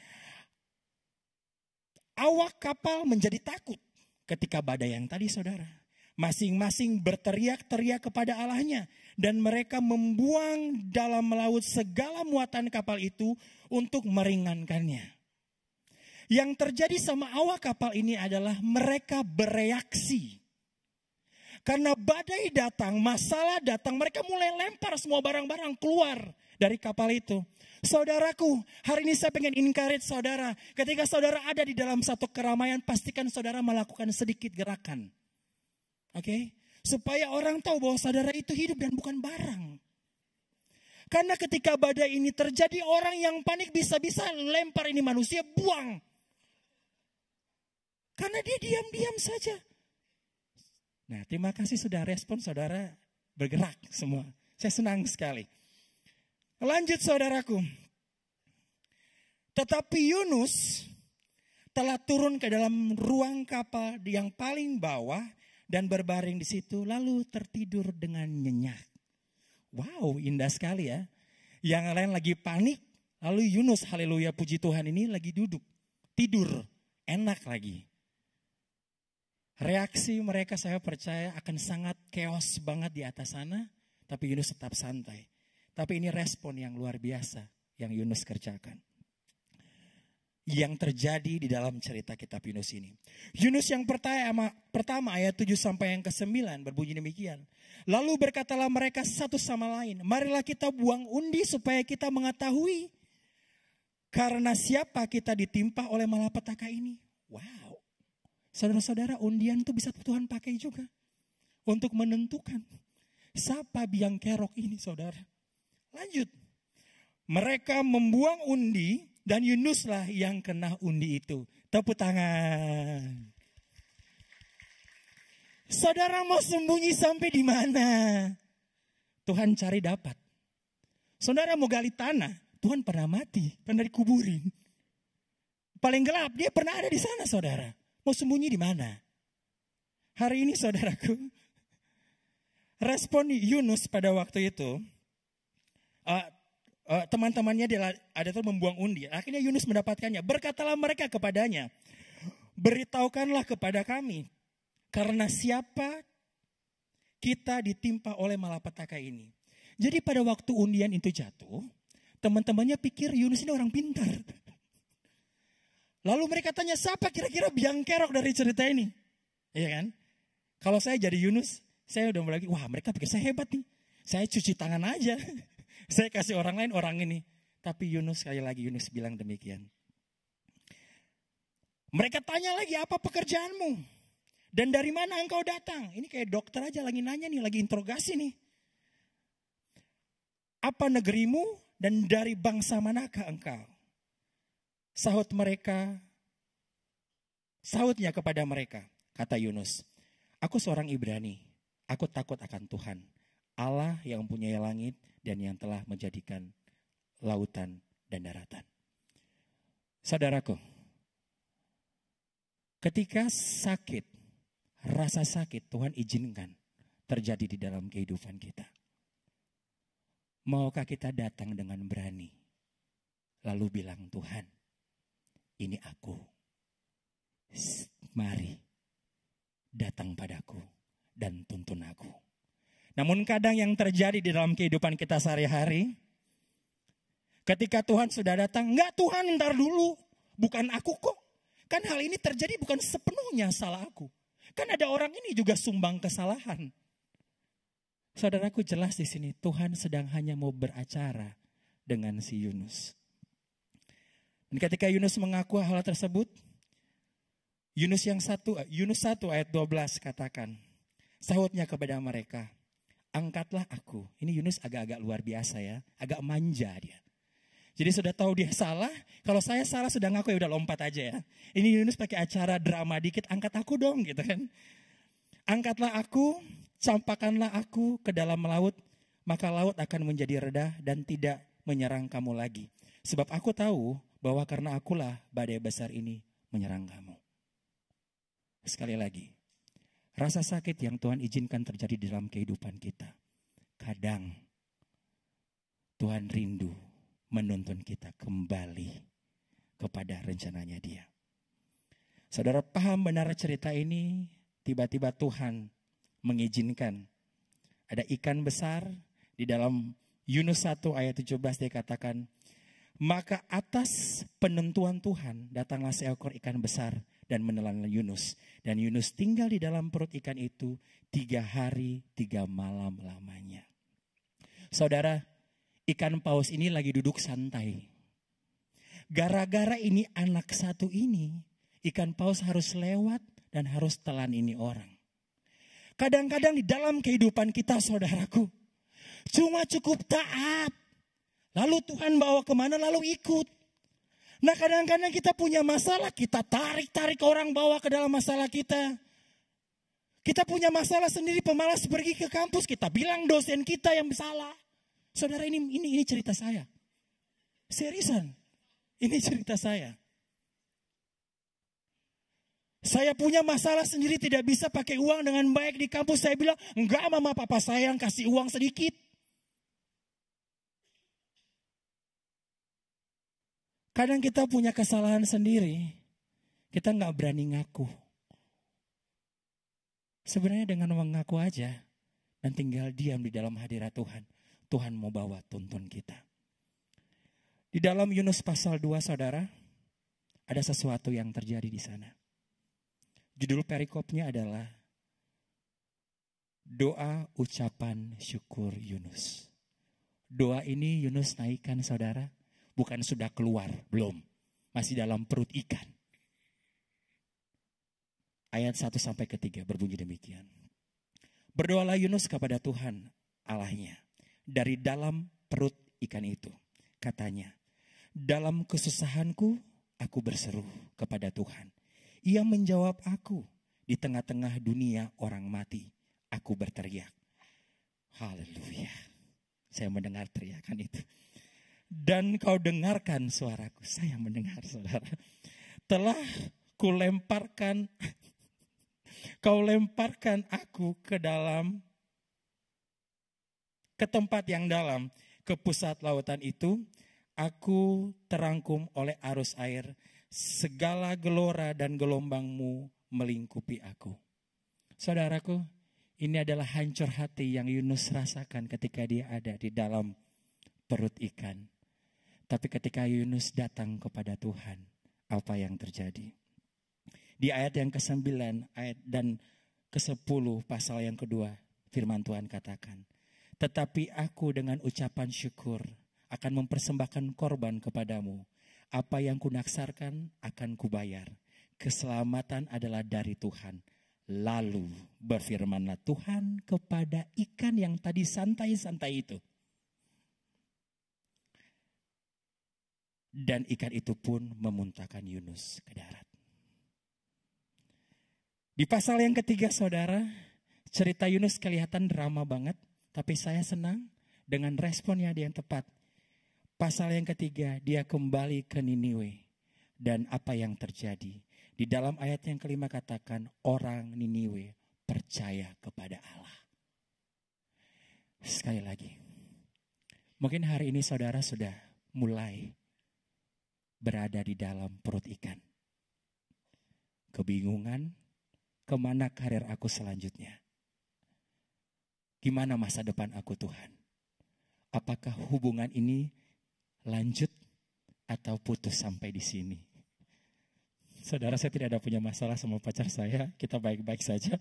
Awak kapal menjadi takut ketika badai yang tadi saudara. Masing-masing berteriak-teriak kepada Allahnya. Dan mereka membuang dalam laut segala muatan kapal itu untuk meringankannya. Yang terjadi sama awak kapal ini adalah mereka bereaksi. Karena badai datang, masalah datang, mereka mulai lempar semua barang-barang keluar dari kapal itu. Saudaraku, hari ini saya pengen encourage saudara. Ketika saudara ada di dalam satu keramaian, pastikan saudara melakukan sedikit gerakan. Oke? Okay? Supaya orang tahu bahwa saudara itu hidup dan bukan barang. Karena ketika badai ini terjadi, orang yang panik bisa-bisa lempar ini manusia, buang. Karena dia diam-diam saja. Nah, terima kasih sudah respon saudara bergerak semua. Saya senang sekali. Lanjut saudaraku. Tetapi Yunus telah turun ke dalam ruang kapal yang paling bawah dan berbaring di situ lalu tertidur dengan nyenyak. Wow, indah sekali ya. Yang lain lagi panik, lalu Yunus, haleluya puji Tuhan ini lagi duduk, tidur, enak lagi. Reaksi mereka saya percaya akan sangat chaos banget di atas sana, tapi Yunus tetap santai. Tapi ini respon yang luar biasa yang Yunus kerjakan. Yang terjadi di dalam cerita kitab Yunus ini. Yunus yang pertama, pertama ayat tujuh sampai yang kesembilan berbunyi demikian. Lalu berkatalah mereka satu sama lain, marilah kita buang undi supaya kita mengetahui karena siapa kita ditimpa oleh malapetaka ini. Wow. Saudara-saudara, undian itu bisa Tuhan pakai juga untuk menentukan siapa biang kerok ini saudara. Lanjut. Mereka membuang undi dan Yunuslah yang kena undi itu. Tepuk tangan. Saudara mau sembunyi sampai di mana? Tuhan cari dapat. Saudara mau gali tanah, Tuhan pernah mati, pernah dikuburin. Paling gelap, dia pernah ada di sana saudara. Mau sembunyi di mana? Hari ini saudaraku, respon Yunus pada waktu itu, uh, uh, teman-temannya dia ada tuh membuang undi. Akhirnya Yunus mendapatkannya. Berkatalah mereka kepadanya, beritahukanlah kepada kami, karena siapa kita ditimpa oleh malapetaka ini. Jadi pada waktu undian itu jatuh, teman-temannya pikir Yunus ini orang pintar. Lalu mereka tanya, siapa kira-kira biang kerok dari cerita ini? Iya kan? Kalau saya jadi Yunus, saya udah mulai, wah mereka pikir saya hebat nih. Saya cuci tangan aja. Saya kasih orang lain orang ini. Tapi Yunus, sekali lagi Yunus bilang demikian. Mereka tanya lagi, apa pekerjaanmu? Dan dari mana engkau datang? Ini kayak dokter aja lagi nanya nih, lagi interogasi nih. Apa negerimu dan dari bangsa manakah engkau? Sahut mereka, sahutnya kepada mereka, kata Yunus, aku seorang Ibrani, aku takut akan Tuhan, Allah yang mempunyai langit dan yang telah menjadikan lautan dan daratan. Saudaraku, ketika sakit, rasa sakit Tuhan izinkan terjadi di dalam kehidupan kita. Maukah kita datang dengan berani, lalu bilang, Tuhan, ini aku, mari datang padaku dan tuntun aku. Namun kadang yang terjadi di dalam kehidupan kita sehari-hari, ketika Tuhan sudah datang, enggak Tuhan ntar dulu, bukan aku kok. Kan hal ini terjadi bukan sepenuhnya salah aku. Kan ada orang ini juga sumbang kesalahan. Saudaraku, jelas di sini Tuhan sedang hanya mau beracara dengan si Yunus. Dan ketika Yunus mengaku hal tersebut, Yunus yang satu, Yunus satu ayat dua belas katakan, sahutnya kepada mereka, angkatlah aku. Ini Yunus agak-agak luar biasa ya, agak manja dia. Jadi sudah tahu dia salah, kalau saya salah sudah ngaku ya udah lompat aja ya. Ini Yunus pakai acara drama dikit, angkat aku dong gitu kan. Angkatlah aku, campakkanlah aku ke dalam laut, maka laut akan menjadi reda dan tidak menyerang kamu lagi. Sebab aku tahu bahwa karena akulah badai besar ini menyerang kamu. Sekali lagi, rasa sakit yang Tuhan izinkan terjadi dalam kehidupan kita. Kadang Tuhan rindu menuntun kita kembali kepada rencananya Dia. Saudara paham benar cerita ini, tiba-tiba Tuhan mengizinkan ada ikan besar di dalam Yunus satu ayat tujuh belas dia katakan, maka atas penentuan Tuhan datanglah seekor ikan besar dan menelan Yunus. Dan Yunus tinggal di dalam perut ikan itu tiga hari tiga malam lamanya. Saudara, ikan paus ini lagi duduk santai. Gara-gara ini anak satu ini, ikan paus harus lewat dan harus telan ini orang. Kadang-kadang di dalam kehidupan kita saudaraku, cuma cukup taat. Lalu Tuhan bawa kemana lalu ikut. Nah kadang-kadang kita punya masalah, kita tarik-tarik orang bawa ke dalam masalah kita. Kita punya masalah sendiri, pemalas pergi ke kampus, kita bilang dosen kita yang salah. Saudara ini ini, ini cerita saya. Seriusan, ini cerita saya. Saya punya masalah sendiri tidak bisa pakai uang dengan baik di kampus. Saya bilang, enggak mama papa saya yang kasih uang sedikit. Kadang kita punya kesalahan sendiri, kita nggak berani ngaku. Sebenarnya dengan mengaku aja dan tinggal diam di dalam hadirat Tuhan, Tuhan mau bawa tuntun kita. Di dalam Yunus pasal dua saudara, ada sesuatu yang terjadi di sana. Judul perikopnya adalah doa ucapan syukur Yunus. Doa ini Yunus naikkan saudara. Bukan sudah keluar, belum. Masih dalam perut ikan. Ayat satu sampai ketiga berbunyi demikian. Berdoalah Yunus kepada Tuhan Allahnya. Dari dalam perut ikan itu. Katanya, dalam kesusahanku aku berseru kepada Tuhan. Ia menjawab aku. Di tengah-tengah dunia orang mati. Aku berteriak. Haleluya. Saya mendengar teriakan itu. Dan kau dengarkan suaraku. Saya mendengar, saudara. Telah kulemparkan, kau lemparkan aku ke dalam, ke tempat yang dalam, ke pusat lautan itu. Aku terangkum oleh arus air. Segala gelora dan gelombangmu melingkupi aku. Saudaraku, ini adalah hancur hati yang Yunus rasakan ketika dia ada di dalam perut ikan. Tapi ketika Yunus datang kepada Tuhan, apa yang terjadi? Di ayat yang kesembilan ayat dan kesepuluh pasal yang kedua, firman Tuhan katakan, tetapi aku dengan ucapan syukur akan mempersembahkan korban kepadamu. Apa yang kunaksarkan akan kubayar. Keselamatan adalah dari Tuhan. Lalu berfirmanlah Tuhan kepada ikan yang tadi santai-santai itu. Dan ikan itu pun memuntahkan Yunus ke darat. Di pasal yang ketiga, saudara, cerita Yunus kelihatan drama banget. Tapi saya senang dengan responnya dia yang tepat. Pasal yang ketiga, dia kembali ke Niniwe. Dan apa yang terjadi? Di dalam ayat yang kelima katakan, orang Niniwe percaya kepada Allah. Sekali lagi, mungkin hari ini saudara sudah mulai berada di dalam perut ikan. Kebingungan, kemana karir aku selanjutnya? Gimana masa depan aku Tuhan? Apakah hubungan ini lanjut atau putus sampai di sini? Saudara, saya tidak ada punya masalah sama pacar saya. Kita baik-baik saja.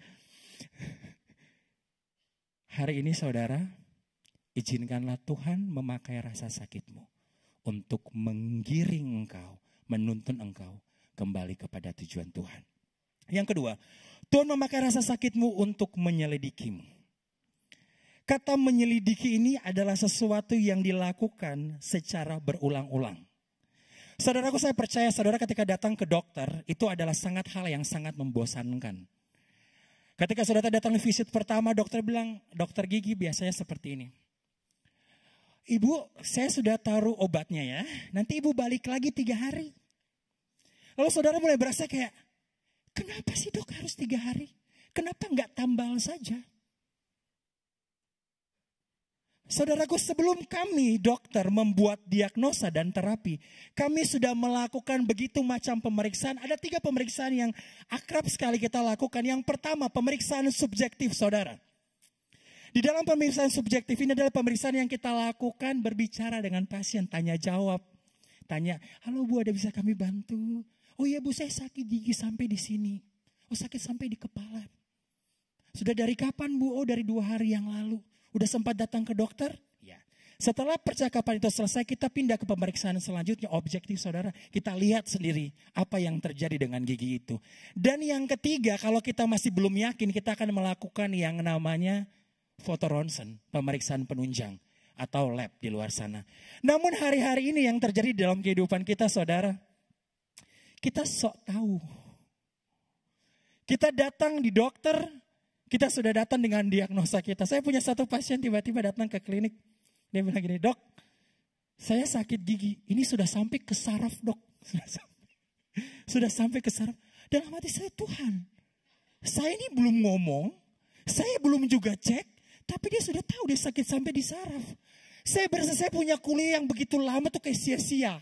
Hari ini saudara, izinkanlah Tuhan memakai rasa sakitmu untuk menggiring engkau, menuntun engkau kembali kepada tujuan Tuhan. Yang kedua, Tuhan memakai rasa sakitmu untuk menyelidikimu. Kata menyelidiki ini adalah sesuatu yang dilakukan secara berulang-ulang. Saudaraku, saya percaya saudara ketika datang ke dokter, itu adalah sangat hal yang sangat membosankan. Ketika saudara datang visit pertama, dokter bilang, dokter gigi biasanya seperti ini. Ibu, saya sudah taruh obatnya ya, nanti ibu balik lagi tiga hari. Lalu saudara mulai berasa kayak, kenapa sih dok harus tiga hari? Kenapa nggak tambal saja? Saudaraku, sebelum kami dokter membuat diagnosa dan terapi, kami sudah melakukan begitu macam pemeriksaan. Ada tiga pemeriksaan yang akrab sekali kita lakukan. Yang pertama, pemeriksaan subjektif, saudara. Di dalam pemeriksaan subjektif ini adalah pemeriksaan yang kita lakukan berbicara dengan pasien, tanya jawab. Tanya, halo Bu, ada bisa kami bantu? Oh iya Bu, saya sakit gigi sampai di sini. Oh sakit sampai di kepala. Sudah dari kapan Bu? Oh dari dua hari yang lalu. Udah sempat datang ke dokter? Ya. Setelah percakapan itu selesai, kita pindah ke pemeriksaan selanjutnya, objektif saudara. Kita lihat sendiri apa yang terjadi dengan gigi itu. Dan yang ketiga, kalau kita masih belum yakin, kita akan melakukan yang namanya foto ronsen, pemeriksaan penunjang atau lab di luar sana. Namun hari-hari ini yang terjadi dalam kehidupan kita saudara, kita sok tahu. Kita datang di dokter, kita sudah datang dengan diagnosa kita. Saya punya satu pasien tiba-tiba datang ke klinik. Dia bilang gini, dok, saya sakit gigi. Ini sudah sampai ke saraf dok. Sudah sampai, sudah sampai ke saraf. Dalam hati saya, Tuhan, saya ini belum ngomong. Saya belum juga cek. Tapi dia sudah tahu dia sakit sampai di saraf. Saya berasa saya punya kuliah yang begitu lama tuh kayak sia-sia.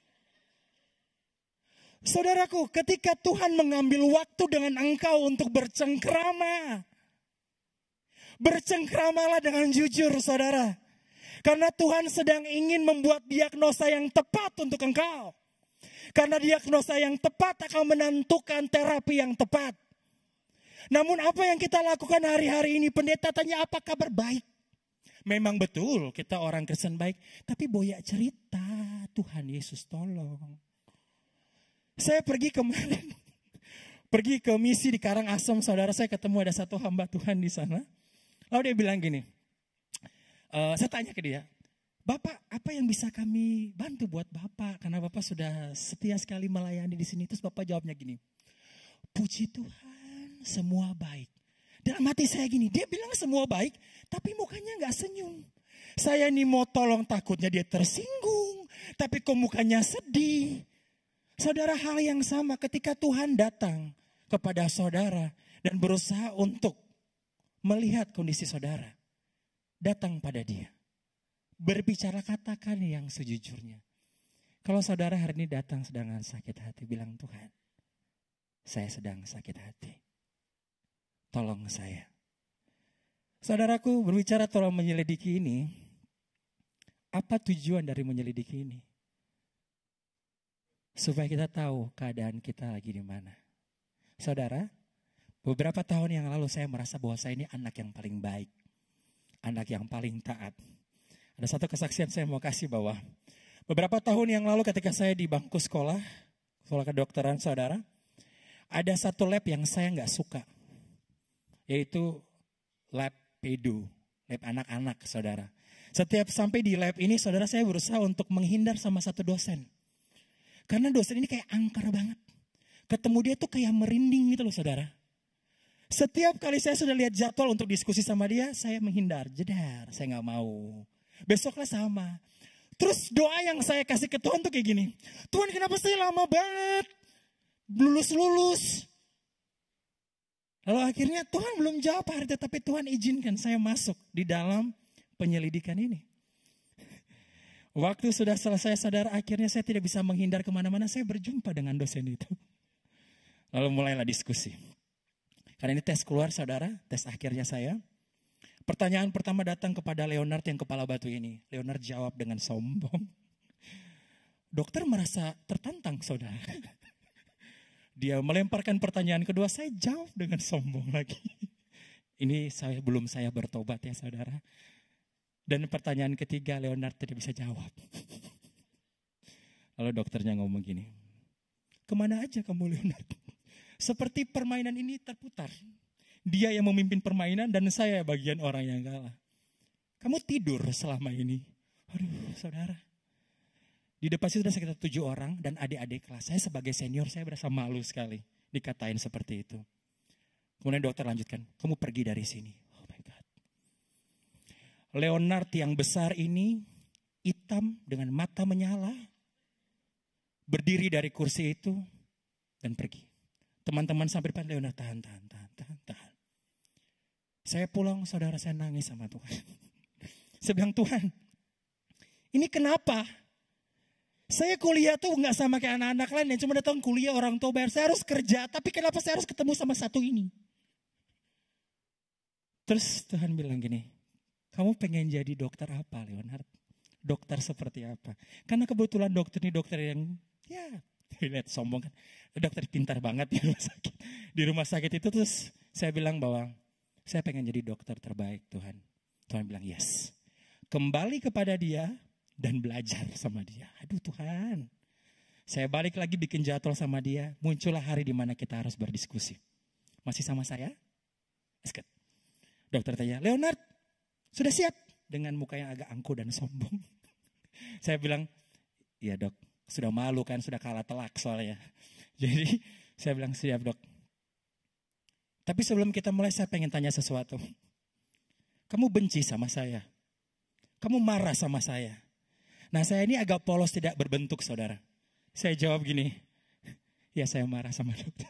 Saudaraku, ketika Tuhan mengambil waktu dengan engkau untuk bercengkrama. Bercengkramalah dengan jujur saudara. Karena Tuhan sedang ingin membuat diagnosa yang tepat untuk engkau. Karena diagnosa yang tepat akan menentukan terapi yang tepat. Namun apa yang kita lakukan hari-hari ini, pendeta tanya apa kabar baik. Memang betul kita orang Kristen baik. Tapi boyak cerita, Tuhan Yesus tolong. Saya pergi kemarin, pergi ke misi di Karangasem, saudara, saya ketemu ada satu hamba Tuhan di sana. Lalu dia bilang gini, e, saya tanya ke dia, Bapak apa yang bisa kami bantu buat Bapak? Karena Bapak sudah setia sekali melayani di sini. Terus Bapak jawabnya gini, puji Tuhan semua baik. Dalam hati saya gini, dia bilang semua baik, tapi mukanya gak senyum. Saya nih mau tolong takutnya dia tersinggung. Tapi kok mukanya sedih. Saudara, hal yang sama ketika Tuhan datang kepada saudara dan berusaha untuk melihat kondisi saudara. Datang pada dia. Berbicara, katakan yang sejujurnya. Kalau saudara hari ini datang sedang sakit hati, bilang, Tuhan, saya sedang sakit hati. Tolong saya. Saudaraku, berbicara tolong menyelidiki ini, apa tujuan dari menyelidiki ini? Supaya kita tahu keadaan kita lagi di mana. Saudara, beberapa tahun yang lalu saya merasa bahwa saya ini anak yang paling baik. Anak yang paling taat. Ada satu kesaksian saya mau kasih bahwa beberapa tahun yang lalu ketika saya di bangku sekolah, sekolah kedokteran saudara, ada satu lab yang saya nggak suka. Yaitu lab pedu, lab anak-anak saudara. Setiap sampai di lab ini saudara, saya berusaha untuk menghindar sama satu dosen. Karena dosen ini kayak angker banget. Ketemu dia tuh kayak merinding gitu loh saudara. Setiap kali saya sudah lihat jadwal untuk diskusi sama dia, saya menghindar. Jedar, saya gak mau. Besoknya sama. Terus doa yang saya kasih ke Tuhan tuh kayak gini. Tuhan, kenapa saya lama banget? Lulus-lulus. Lalu akhirnya Tuhan belum jawab hari itu, tapi Tuhan izinkan saya masuk di dalam penyelidikan ini. Waktu sudah selesai saudara, akhirnya saya tidak bisa menghindar kemana-mana. Saya berjumpa dengan dosen itu. Lalu mulailah diskusi. Karena ini tes keluar saudara, tes akhirnya saya. Pertanyaan pertama datang kepada Leonard yang kepala batu ini. Leonard jawab dengan sombong. Dokter merasa tertantang saudara. Dia melemparkan pertanyaan kedua, saya jawab dengan sombong lagi. Ini saya belum saya bertobat ya saudara. Dan pertanyaan ketiga Leonard tidak bisa jawab. Lalu dokternya ngomong gini, kemana aja kamu Leonard? Seperti permainan ini terputar. Dia yang memimpin permainan dan saya bagian orang yang kalah. Kamu tidur selama ini. Aduh saudara. Di depan situ ada sekitar tujuh orang dan adik-adik kelas. Saya sebagai senior saya berasa malu sekali dikatain seperti itu. Kemudian dokter lanjutkan, kamu pergi dari sini. Oh my God. Leonard yang besar ini hitam dengan mata menyala. Berdiri dari kursi itu dan pergi. Teman-teman sampai depan, Leonard tahan, tahan, tahan, tahan, tahan. Saya pulang saudara, saya nangis sama Tuhan. Saya bilang, Tuhan ini kenapa? Saya kuliah tuh gak sama kayak anak-anak lain yang cuma datang kuliah orang tua bayar. Saya harus kerja, tapi kenapa saya harus ketemu sama satu ini? Terus Tuhan bilang gini, kamu pengen jadi dokter apa Leonard? Dokter seperti apa? Karena kebetulan dokter ini dokter yang ya lihat sombong kan. Dokter pintar banget di rumah sakit. Di rumah sakit itu terus saya bilang bahwa saya pengen jadi dokter terbaik Tuhan. Tuhan bilang yes. Kembali kepada dia dan belajar sama dia. Aduh Tuhan. Saya balik lagi bikin jadwal sama dia. Muncullah hari di mana kita harus berdiskusi. Masih sama saya? Esket. Dokter tanya, Leonard sudah siap? Dengan muka yang agak angkuh dan sombong. Saya bilang, iya dok. Sudah malu kan, sudah kalah telak soalnya. Jadi saya bilang siap dok. Tapi sebelum kita mulai saya pengen tanya sesuatu. Kamu benci sama saya? Kamu marah sama saya? Nah saya ini agak polos tidak berbentuk saudara. Saya jawab gini. Ya saya marah sama dokter.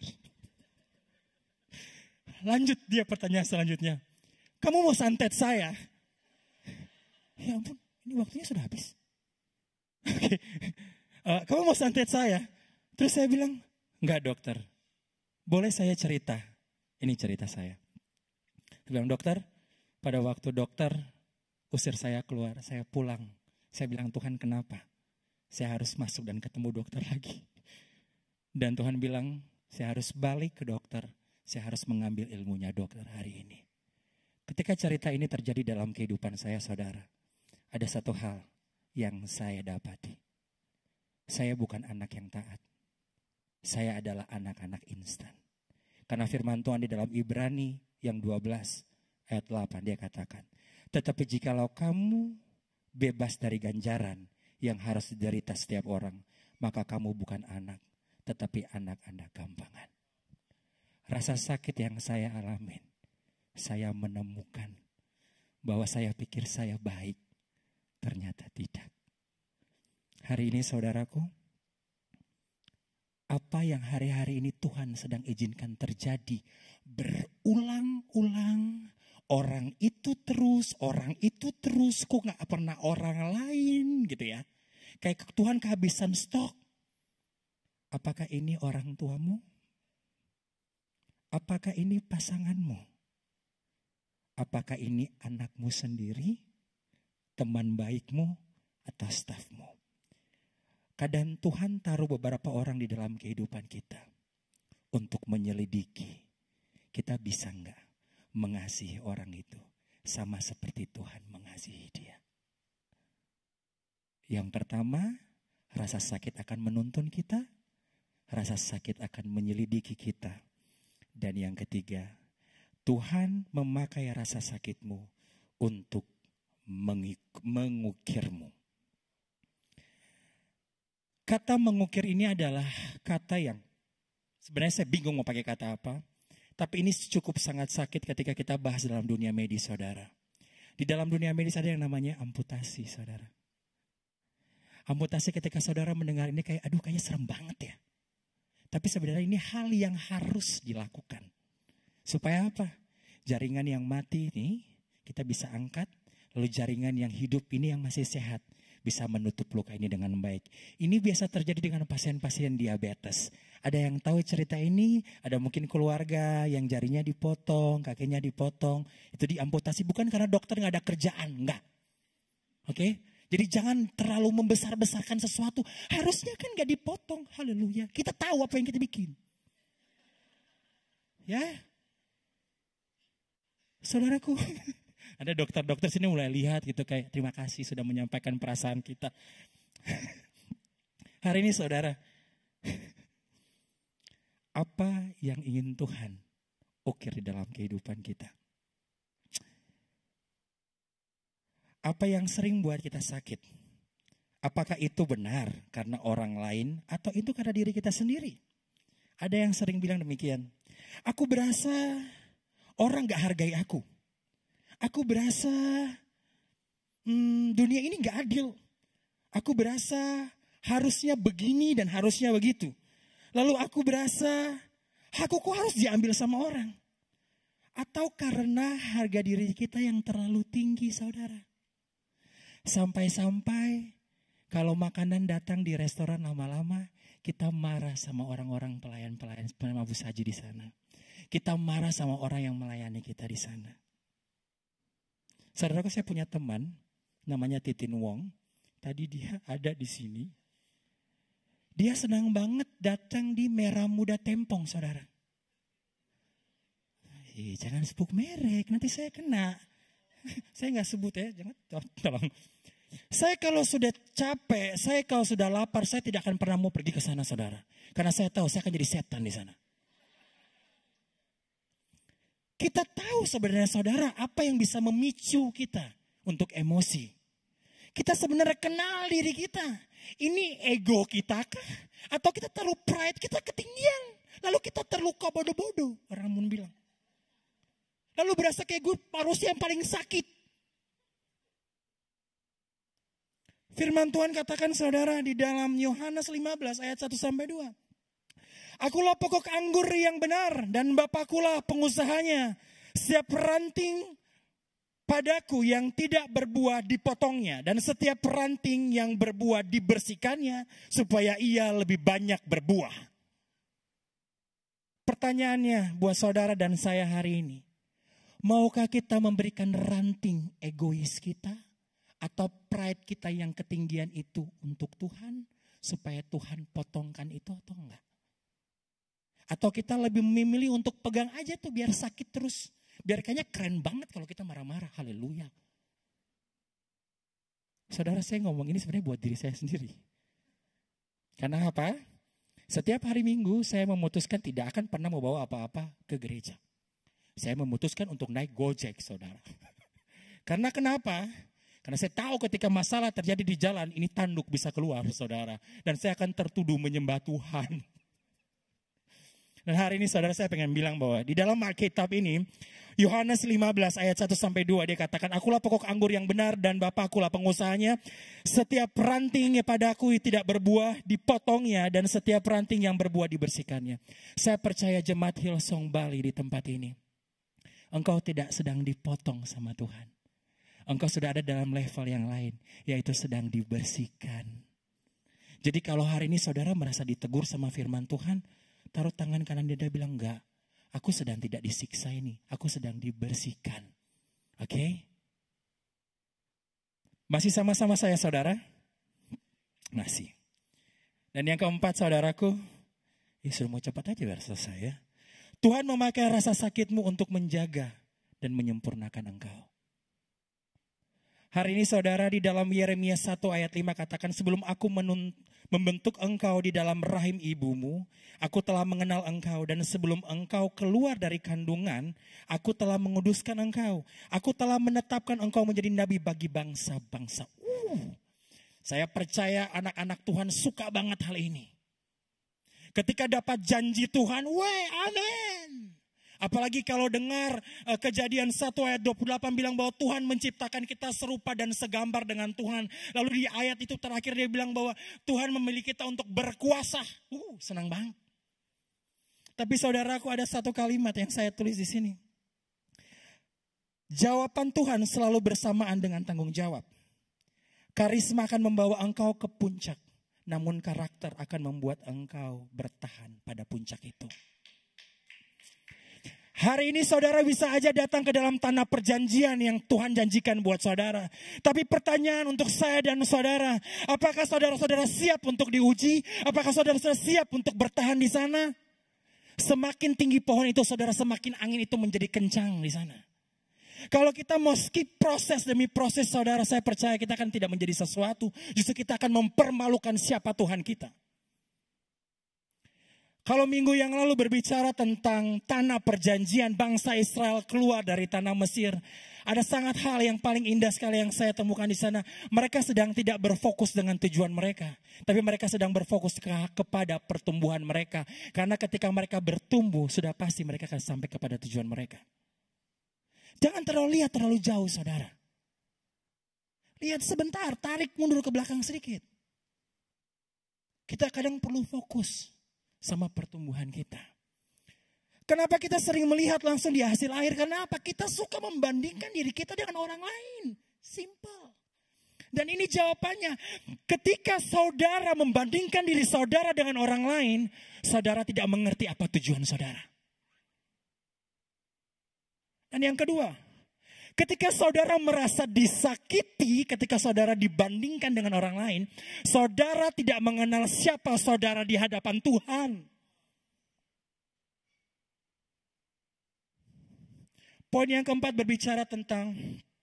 Lanjut dia pertanyaan selanjutnya. Kamu mau santet saya? Ya ampun ini waktunya sudah habis. Oke. Uh, kamu mau santet saya? Terus saya bilang, enggak dokter. Boleh saya cerita? Ini cerita saya. Saya bilang, dokter, pada waktu dokter usir saya keluar, saya pulang. Saya bilang, Tuhan kenapa? Saya harus masuk dan ketemu dokter lagi. Dan Tuhan bilang, saya harus balik ke dokter. Saya harus mengambil ilmunya dokter hari ini. Ketika cerita ini terjadi dalam kehidupan saya, saudara, ada satu hal yang saya dapati. Saya bukan anak yang taat. Saya adalah anak-anak instan. Karena firman Tuhan di dalam Ibrani yang dua belas ayat delapan dia katakan. Tetapi jikalau kamu bebas dari ganjaran yang harus diderita setiap orang. Maka kamu bukan anak. Tetapi anak-anak gampangan. Rasa sakit yang saya alamin. Saya menemukan bahwa saya pikir saya baik. Ternyata tidak. Hari ini saudaraku, apa yang hari-hari ini Tuhan sedang izinkan terjadi berulang-ulang. Orang itu terus, orang itu terus, kok gak pernah orang lain gitu ya. Kayak Tuhan kehabisan stok. Apakah ini orang tuamu? Apakah ini pasanganmu? Apakah ini anakmu sendiri? Teman baikmu atau stafmu? Kadang Tuhan taruh beberapa orang di dalam kehidupan kita. Untuk menyelidiki. Kita bisa enggak mengasihi orang itu sama seperti Tuhan mengasihi dia. Yang pertama, rasa sakit akan menuntun kita. Rasa sakit akan menyelidiki kita. Dan yang ketiga, Tuhan memakai rasa sakitmu untuk mengukirmu. Kata mengukir ini adalah kata yang sebenarnya saya bingung mau pakai kata apa. Tapi ini cukup sangat sakit ketika kita bahas dalam dunia medis, saudara. Di dalam dunia medis ada yang namanya amputasi, saudara. Amputasi ketika saudara mendengar ini kayak, aduh kayaknya serem banget ya. Tapi sebenarnya ini hal yang harus dilakukan. Supaya apa? Jaringan yang mati ini kita bisa angkat. Lalu jaringan yang hidup ini yang masih sehat bisa menutup luka ini dengan baik. Ini biasa terjadi dengan pasien-pasien diabetes. Ada yang tahu cerita ini, ada mungkin keluarga yang jarinya dipotong, kakinya dipotong. Itu diamputasi bukan karena dokter gak ada kerjaan, enggak. Oke, okay? Jadi jangan terlalu membesar-besarkan sesuatu. Harusnya kan gak dipotong, haleluya. Kita tahu apa yang kita bikin. Ya, saudaraku. Ada dokter-dokter sini mulai lihat gitu kayak terima kasih sudah menyampaikan perasaan kita. Hari ini saudara, apa yang ingin Tuhan ukir di dalam kehidupan kita? Apa yang sering buat kita sakit? Apakah itu benar karena orang lain atau itu karena diri kita sendiri? Ada yang sering bilang demikian. Aku berasa orang gak hargai aku. Aku berasa hmm, dunia ini gak adil. Aku berasa harusnya begini dan harusnya begitu. Lalu aku berasa aku kok harus diambil sama orang. Atau karena harga diri kita yang terlalu tinggi, saudara. Sampai-sampai kalau makanan datang di restoran lama-lama, kita marah sama orang-orang pelayan-pelayan Mabus Haji di sana. Kita marah sama orang yang melayani kita di sana. Saudaraku, saya punya teman namanya Titin Wong. Tadi dia ada di sini. Dia senang banget datang di Merah Muda Tempong, saudara. Eh, jangan sebut merek, nanti saya kena. Saya nggak sebut ya, jangan tolong. Saya kalau sudah capek, saya kalau sudah lapar, saya tidak akan pernah mau pergi ke sana, saudara. Karena saya tahu saya akan jadi setan di sana. Kita tahu sebenarnya saudara apa yang bisa memicu kita untuk emosi. Kita sebenarnya kenal diri kita. Ini ego kita kah? Atau kita terlalu pride, kita ketinggian. Lalu kita terluka bodoh-bodoh. Orang mun bilang. Lalu berasa kayak gue manusia yang paling sakit. Firman Tuhan katakan saudara di dalam Yohanes lima belas ayat satu sampai dua. Akulah pokok anggur yang benar dan Bapakulah pengusahanya. Setiap ranting padaku yang tidak berbuah dipotongnya. Dan setiap ranting yang berbuah dibersihkannya supaya ia lebih banyak berbuah. Pertanyaannya buat saudara dan saya hari ini. Maukah kita memberikan ranting egois kita? Atau pride kita yang ketinggian itu untuk Tuhan? Supaya Tuhan potongkan itu atau enggak? Atau kita lebih memilih untuk pegang aja tuh biar sakit terus. Biar kayaknya keren banget kalau kita marah-marah. Haleluya. Saudara, saya ngomong ini sebenarnya buat diri saya sendiri. Karena apa? Setiap hari Minggu saya memutuskan tidak akan pernah membawa apa-apa ke gereja. Saya memutuskan untuk naik Gojek, saudara. Karena kenapa? Karena saya tahu ketika masalah terjadi di jalan, ini tanduk bisa keluar, saudara. Dan saya akan tertuduh menyembah Tuhan. Dan hari ini saudara saya pengen bilang bahwa di dalam Alkitab ini, Yohanes lima belas ayat satu sampai dua dia katakan, akulah pokok anggur yang benar dan Bapa akulah pengusahanya. Setiap ranting padaku tidak berbuah dipotongnya dan setiap ranting yang berbuah dibersihkannya. Saya percaya jemaat Hillsong Bali di tempat ini, engkau tidak sedang dipotong sama Tuhan. Engkau sudah ada dalam level yang lain, yaitu sedang dibersihkan. Jadi kalau hari ini saudara merasa ditegur sama firman Tuhan, taruh tangan kanan dia, dia bilang enggak. Aku sedang tidak disiksa ini. Aku sedang dibersihkan. Oke? Okay? Masih sama-sama saya saudara? Masih. Dan yang keempat saudaraku. Ya suruh mau cepat aja biar selesai ya. Tuhan memakai rasa sakitmu untuk menjaga dan menyempurnakan engkau. Hari ini saudara di dalam Yeremia satu ayat lima katakan, sebelum aku menun, membentuk engkau di dalam rahim ibumu, aku telah mengenal engkau, dan sebelum engkau keluar dari kandungan, aku telah menguduskan engkau. Aku telah menetapkan engkau menjadi nabi bagi bangsa-bangsa. Uh, saya percaya anak-anak Tuhan suka banget hal ini. Ketika dapat janji Tuhan, weh amin. Apalagi kalau dengar uh, Kejadian satu ayat dua puluh delapan bilang bahwa Tuhan menciptakan kita serupa dan segambar dengan Tuhan. Lalu di ayat itu terakhir dia bilang bahwa Tuhan memilih kita untuk berkuasa. Uh, senang banget. Tapi saudaraku ada satu kalimat yang saya tulis di sini. Jawaban Tuhan selalu bersamaan dengan tanggung jawab. Karisma akan membawa engkau ke puncak. Namun karakter akan membuat engkau bertahan pada puncak itu. Hari ini saudara bisa aja datang ke dalam tanah perjanjian yang Tuhan janjikan buat saudara. Tapi pertanyaan untuk saya dan saudara, apakah saudara-saudara siap untuk diuji? Apakah saudara-saudara siap untuk bertahan di sana? Semakin tinggi pohon itu saudara, semakin angin itu menjadi kencang di sana. Kalau kita mau skip proses demi proses saudara, saya percaya kita akan tidak menjadi sesuatu. Justru kita akan mempermalukan siapa Tuhan kita. Kalau minggu yang lalu berbicara tentang tanah perjanjian, bangsa Israel keluar dari tanah Mesir. Ada sangat hal yang paling indah sekali yang saya temukan di sana. Mereka sedang tidak berfokus dengan tujuan mereka. Tapi mereka sedang berfokus ke, kepada pertumbuhan mereka. Karena ketika mereka bertumbuh, sudah pasti mereka akan sampai kepada tujuan mereka. Jangan terlalu lihat terlalu jauh saudara. Lihat sebentar, tarik mundur ke belakang sedikit. Kita kadang perlu fokus sama pertumbuhan kita. Kenapa kita sering melihat langsung di hasil akhir? Kenapa? Kita suka membandingkan diri kita dengan orang lain. Simple. Dan ini jawabannya. Ketika saudara membandingkan diri saudara dengan orang lain, saudara tidak mengerti apa tujuan saudara. Dan yang kedua, ketika saudara merasa disakiti, ketika saudara dibandingkan dengan orang lain, saudara tidak mengenal siapa saudara di hadapan Tuhan. Poin yang keempat berbicara tentang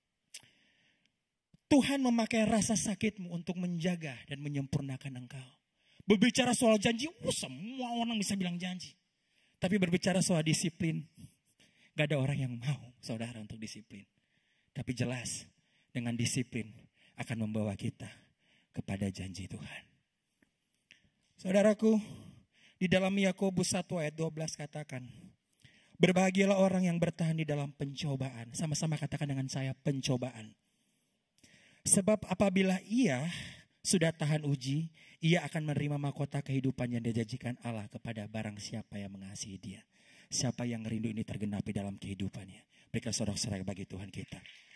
Tuhan memakai rasa sakitmu untuk menjaga dan menyempurnakan engkau. Berbicara soal janji, uh, semua orang bisa bilang janji. Tapi berbicara soal disiplin, gak ada orang yang mau saudara untuk disiplin. Tapi jelas dengan disiplin akan membawa kita kepada janji Tuhan. Saudaraku, di dalam Yakobus satu ayat dua belas katakan, berbahagialah orang yang bertahan di dalam pencobaan. Sama-sama katakan dengan saya, pencobaan. Sebab apabila ia sudah tahan uji, ia akan menerima mahkota kehidupan yang dijanjikan Allah kepada barang siapa yang mengasihi dia. Siapa yang rindu ini tergenapi dalam kehidupannya. Berikan sorak-sorai bagi Tuhan kita.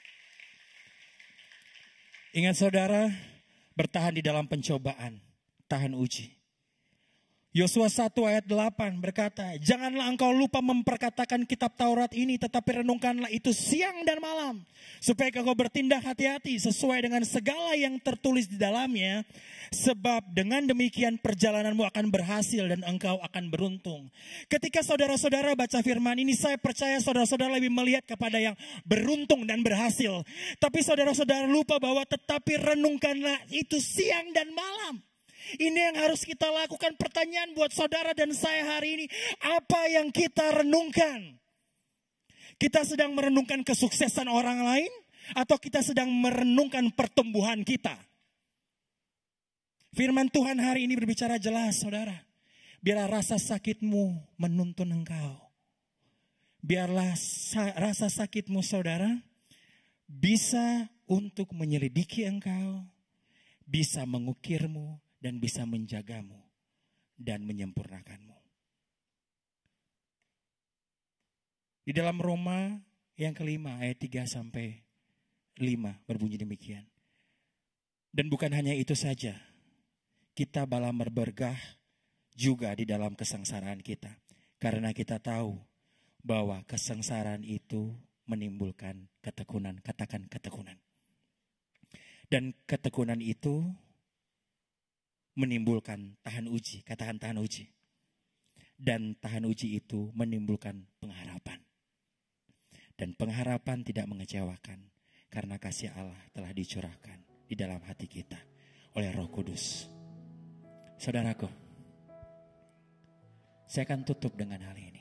Ingat saudara, bertahan di dalam pencobaan, tahan uji. Yosua satu ayat delapan berkata, janganlah engkau lupa memperkatakan kitab Taurat ini, tetapi renungkanlah itu siang dan malam. Supaya engkau bertindak hati-hati sesuai dengan segala yang tertulis di dalamnya. Sebab dengan demikian perjalananmu akan berhasil dan engkau akan beruntung. Ketika saudara-saudara baca firman ini, saya percaya saudara-saudara lebih melihat kepada yang beruntung dan berhasil. Tapi saudara-saudara lupa bahwa tetapi renungkanlah itu siang dan malam. Ini yang harus kita lakukan. Pertanyaan buat saudara dan saya hari ini, apa yang kita renungkan? Kita sedang merenungkan kesuksesan orang lain atau kita sedang merenungkan pertumbuhan kita? Firman Tuhan hari ini berbicara jelas saudara. Biarlah rasa sakitmu menuntun engkau. biarlah sa- rasa sakitmu saudara bisa untuk menyelidiki engkau, bisa mengukirmu dan bisa menjagamu dan menyempurnakanmu. Di dalam Roma yang kelima ayat tiga sampai lima berbunyi demikian. Dan bukan hanya itu saja, kita bala berbergah juga di dalam kesengsaraan kita. Karena kita tahu bahwa kesengsaraan itu menimbulkan ketekunan, katakan ketekunan. Dan ketekunan itu menimbulkan tahan uji, katakan tahan uji. Dan tahan uji itu menimbulkan pengharapan. Dan pengharapan tidak mengecewakan karena kasih Allah telah dicurahkan di dalam hati kita oleh Roh Kudus. Saudaraku, saya akan tutup dengan hal ini.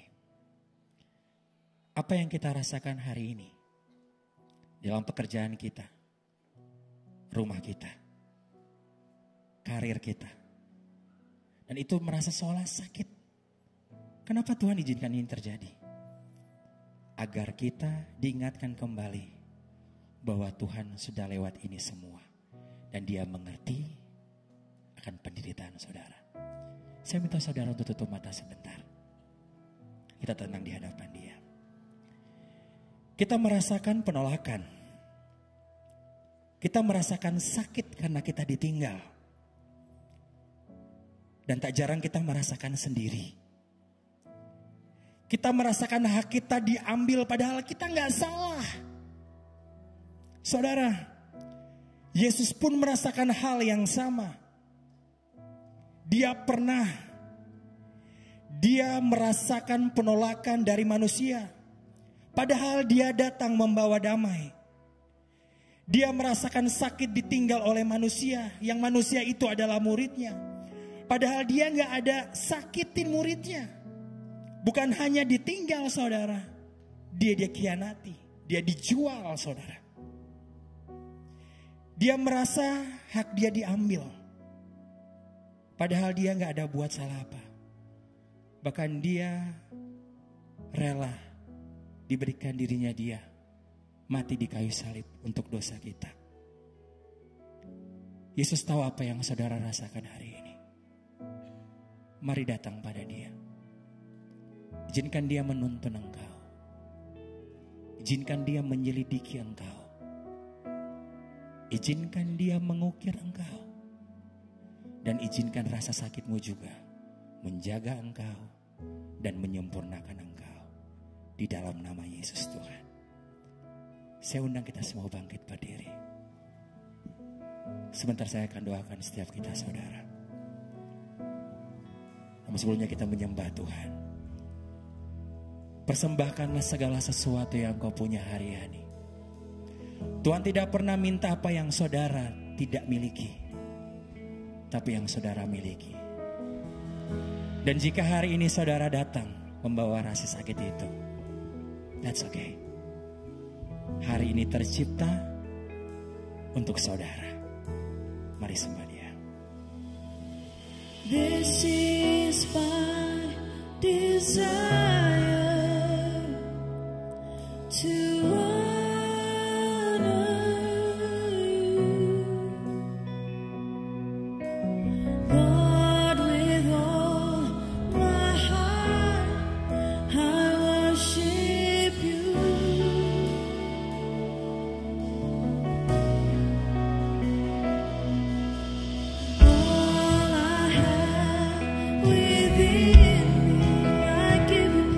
Apa yang kita rasakan hari ini dalam pekerjaan kita, rumah kita, karir kita, dan itu merasa seolah sakit. Kenapa Tuhan izinkan ini terjadi? Agar kita diingatkan kembali bahwa Tuhan sudah lewat ini semua. Dan dia mengerti akan penderitaan saudara. Saya minta saudara untuk tutup mata sebentar. Kita tenang di hadapan dia. Kita merasakan penolakan. Kita merasakan sakit karena kita ditinggal. Dan tak jarang kita merasakan sendiri. Kita merasakan hak kita diambil padahal kita nggak salah. Saudara, Yesus pun merasakan hal yang sama. Dia pernah, dia merasakan penolakan dari manusia. Padahal dia datang membawa damai. Dia merasakan sakit ditinggal oleh manusia, yang manusia itu adalah muridnya. Padahal dia nggak ada sakitin muridnya. Bukan hanya ditinggal saudara, dia dikhianati, dia dijual saudara. Dia merasa hak dia diambil. Padahal dia gak ada buat salah apa. Bahkan dia rela diberikan dirinya dia mati di kayu salib untuk dosa kita. Yesus tahu apa yang saudara rasakan hari ini. Mari datang pada dia. Izinkan dia menuntun engkau. Izinkan dia menyelidiki engkau. Izinkan dia mengukir engkau. Dan izinkan rasa sakitmu juga menjaga engkau dan menyempurnakan engkau. Di dalam nama Yesus Tuhan. Saya undang kita semua bangkit berdiri. Sebentar saya akan doakan setiap kita saudara. Namun sebelumnya kita menyembah Tuhan. Persembahkanlah segala sesuatu yang kau punya hari ini. Tuhan tidak pernah minta apa yang saudara tidak miliki, tapi yang saudara miliki. Dan jika hari ini saudara datang membawa rasa sakit itu, that's okay. Hari ini tercipta untuk saudara. Mari sembah dia.
This is my desire. To honor you, Lord, with all my heart, I worship you. All I have within me, I give you.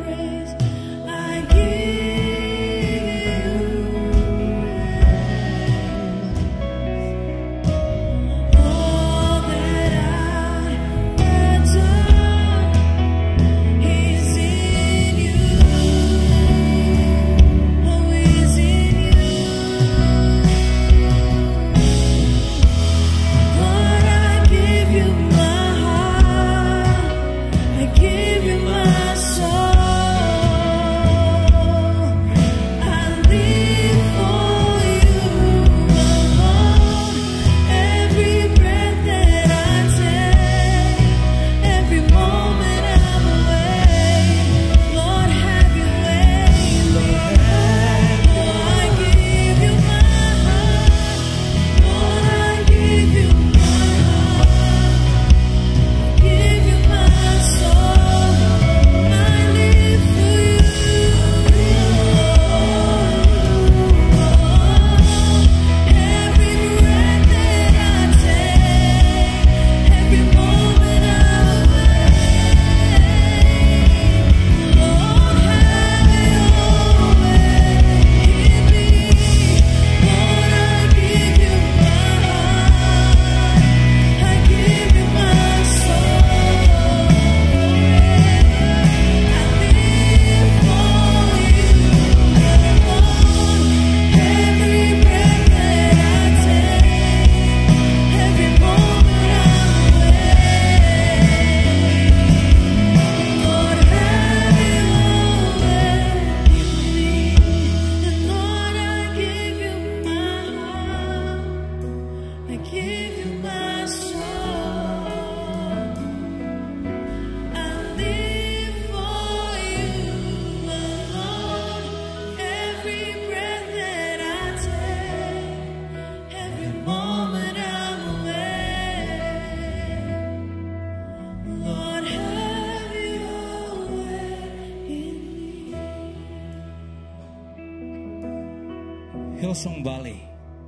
Hillsong Bali,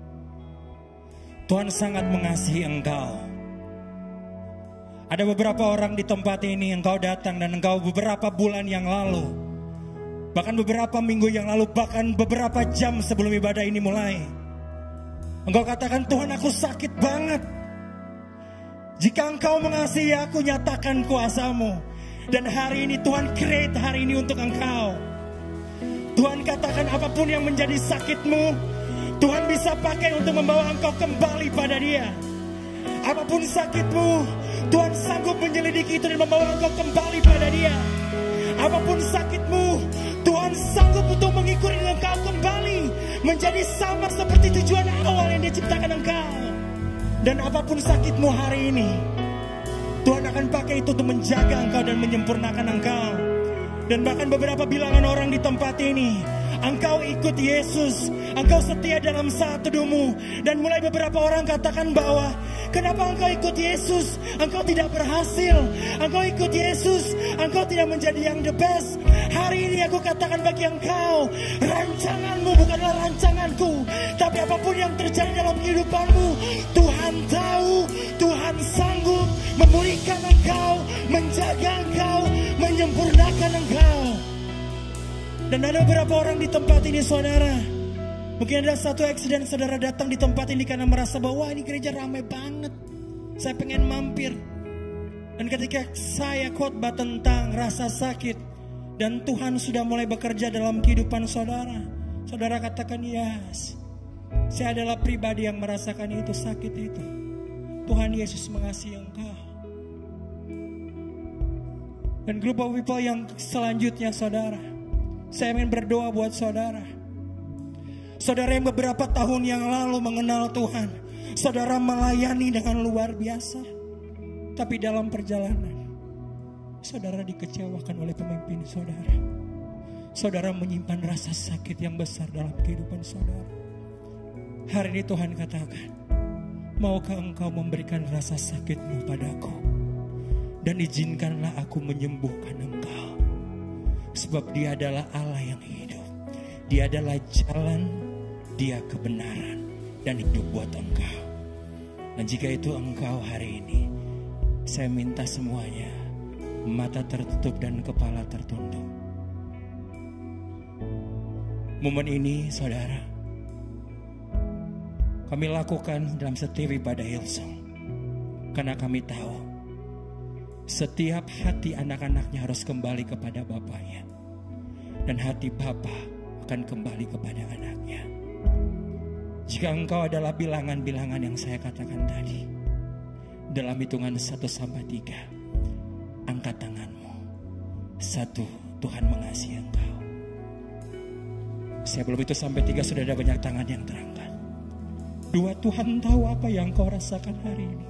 Tuhan sangat mengasihi engkau. Ada beberapa orang di tempat ini, engkau datang dan engkau beberapa bulan yang lalu, bahkan beberapa minggu yang lalu, bahkan beberapa jam sebelum ibadah ini mulai, engkau katakan, Tuhan aku sakit banget. Jika engkau mengasihi aku, nyatakan kuasamu. Dan hari ini Tuhan create hari ini untuk engkau. Tuhan katakan apapun yang menjadi sakitmu, Tuhan bisa pakai untuk membawa engkau kembali pada Dia. Apapun sakitmu, Tuhan sanggup menyelidiki itu dan membawa engkau kembali pada Dia. Apapun sakitmu, Tuhan sanggup untuk mengikuti engkau kembali menjadi sama seperti tujuan awal yang diciptakan engkau. Dan apapun sakitmu hari ini, Tuhan akan pakai itu untuk menjaga engkau dan menyempurnakan engkau. Dan bahkan beberapa bilangan orang di tempat ini, engkau ikut Yesus, engkau setia dalam saat teduhmu. Dan mulai beberapa orang katakan bahwa, kenapa engkau ikut Yesus? Engkau tidak berhasil. Engkau ikut Yesus, engkau tidak menjadi yang the best. Hari ini aku katakan bagi engkau, rancanganmu bukanlah rancanganku. Tapi apapun yang terjadi dalam kehidupanmu, Tuhan tahu, Tuhan sanggup memulihkan engkau, menjaga engkau, menyempurnakan engkau. Dan ada beberapa orang di tempat ini, saudara, mungkin ada satu eksiden saudara datang di tempat ini karena merasa bahwa ini gereja ramai banget, saya pengen mampir. Dan ketika saya khotbah tentang rasa sakit dan Tuhan sudah mulai bekerja dalam kehidupan saudara, saudara katakan, yes, saya adalah pribadi yang merasakan itu, sakit itu. Tuhan Yesus mengasihi engkau. Dan group of people yang selanjutnya, saudara, saya ingin berdoa buat saudara. Saudara yang beberapa tahun yang lalu mengenal Tuhan, saudara melayani dengan luar biasa, tapi dalam perjalanan saudara dikecewakan oleh pemimpin saudara. Saudara menyimpan rasa sakit yang besar dalam kehidupan saudara. Hari ini Tuhan katakan, maukah engkau memberikan rasa sakitmu padaku? Dan izinkanlah aku menyembuhkan engkau. Sebab Dia adalah Allah yang hidup. Dia adalah jalan, Dia kebenaran, dan hidup buat engkau. Dan jika itu engkau hari ini, saya minta semuanya, mata tertutup dan kepala tertunduk. Momen ini, saudara, kami lakukan dalam setiap ibadah Hillsong. Karena kami tahu, setiap hati anak-anaknya harus kembali kepada Bapaknya. Dan hati Bapa akan kembali kepada anaknya. Jika engkau adalah bilangan-bilangan yang saya katakan tadi, dalam hitungan satu sampai tiga, angkat tanganmu. Satu, Tuhan mengasihi engkau. Sebelum itu sampai tiga sudah ada banyak tangan yang terangkat. Dua, Tuhan tahu apa yang kau rasakan hari ini.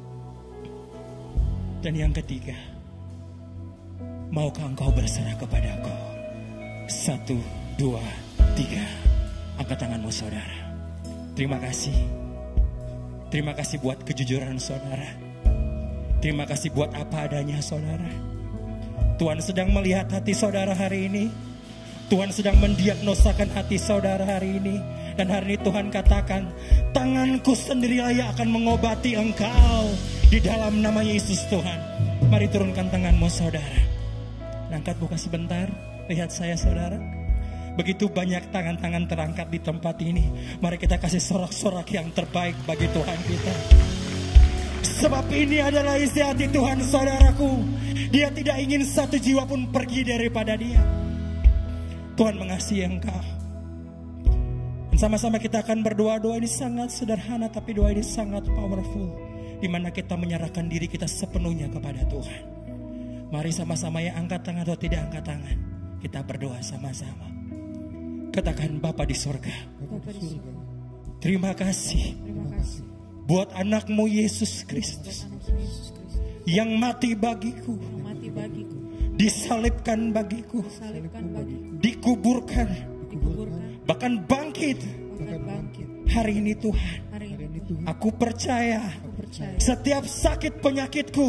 Dan yang ketiga, maukah engkau berserah kepadaku? Satu, dua, tiga. Angkat tanganmu, saudara. Terima kasih. Terima kasih buat kejujuran saudara. Terima kasih buat apa adanya saudara. Tuhan sedang melihat hati saudara hari ini. Tuhan sedang mendiagnosakan hati saudara hari ini. Dan hari ini Tuhan katakan, tanganku sendirilah yang akan mengobati engkau. Di dalam nama Yesus Tuhan. Mari turunkan tanganmu saudara. Angkat buka sebentar. Lihat saya saudara. Begitu banyak tangan-tangan terangkat di tempat ini. Mari kita kasih sorak-sorak yang terbaik bagi Tuhan kita. Sebab ini adalah isi hati Tuhan saudaraku. Dia tidak ingin satu jiwa pun pergi daripada Dia. Tuhan mengasihi engkau. Dan sama-sama kita akan berdoa. Doa ini sangat sederhana tapi doa ini sangat powerful. Di mana kita menyerahkan diri kita sepenuhnya kepada Tuhan. Mari sama-sama ya, angkat tangan atau tidak angkat tangan. Kita berdoa sama-sama. Katakan, Bapa di surga, terima kasih buat anakmu Yesus Kristus yang mati bagiku, disalibkan bagiku, dikuburkan, bahkan bangkit. Hari ini Tuhan, aku percaya Setiap sakit penyakitku,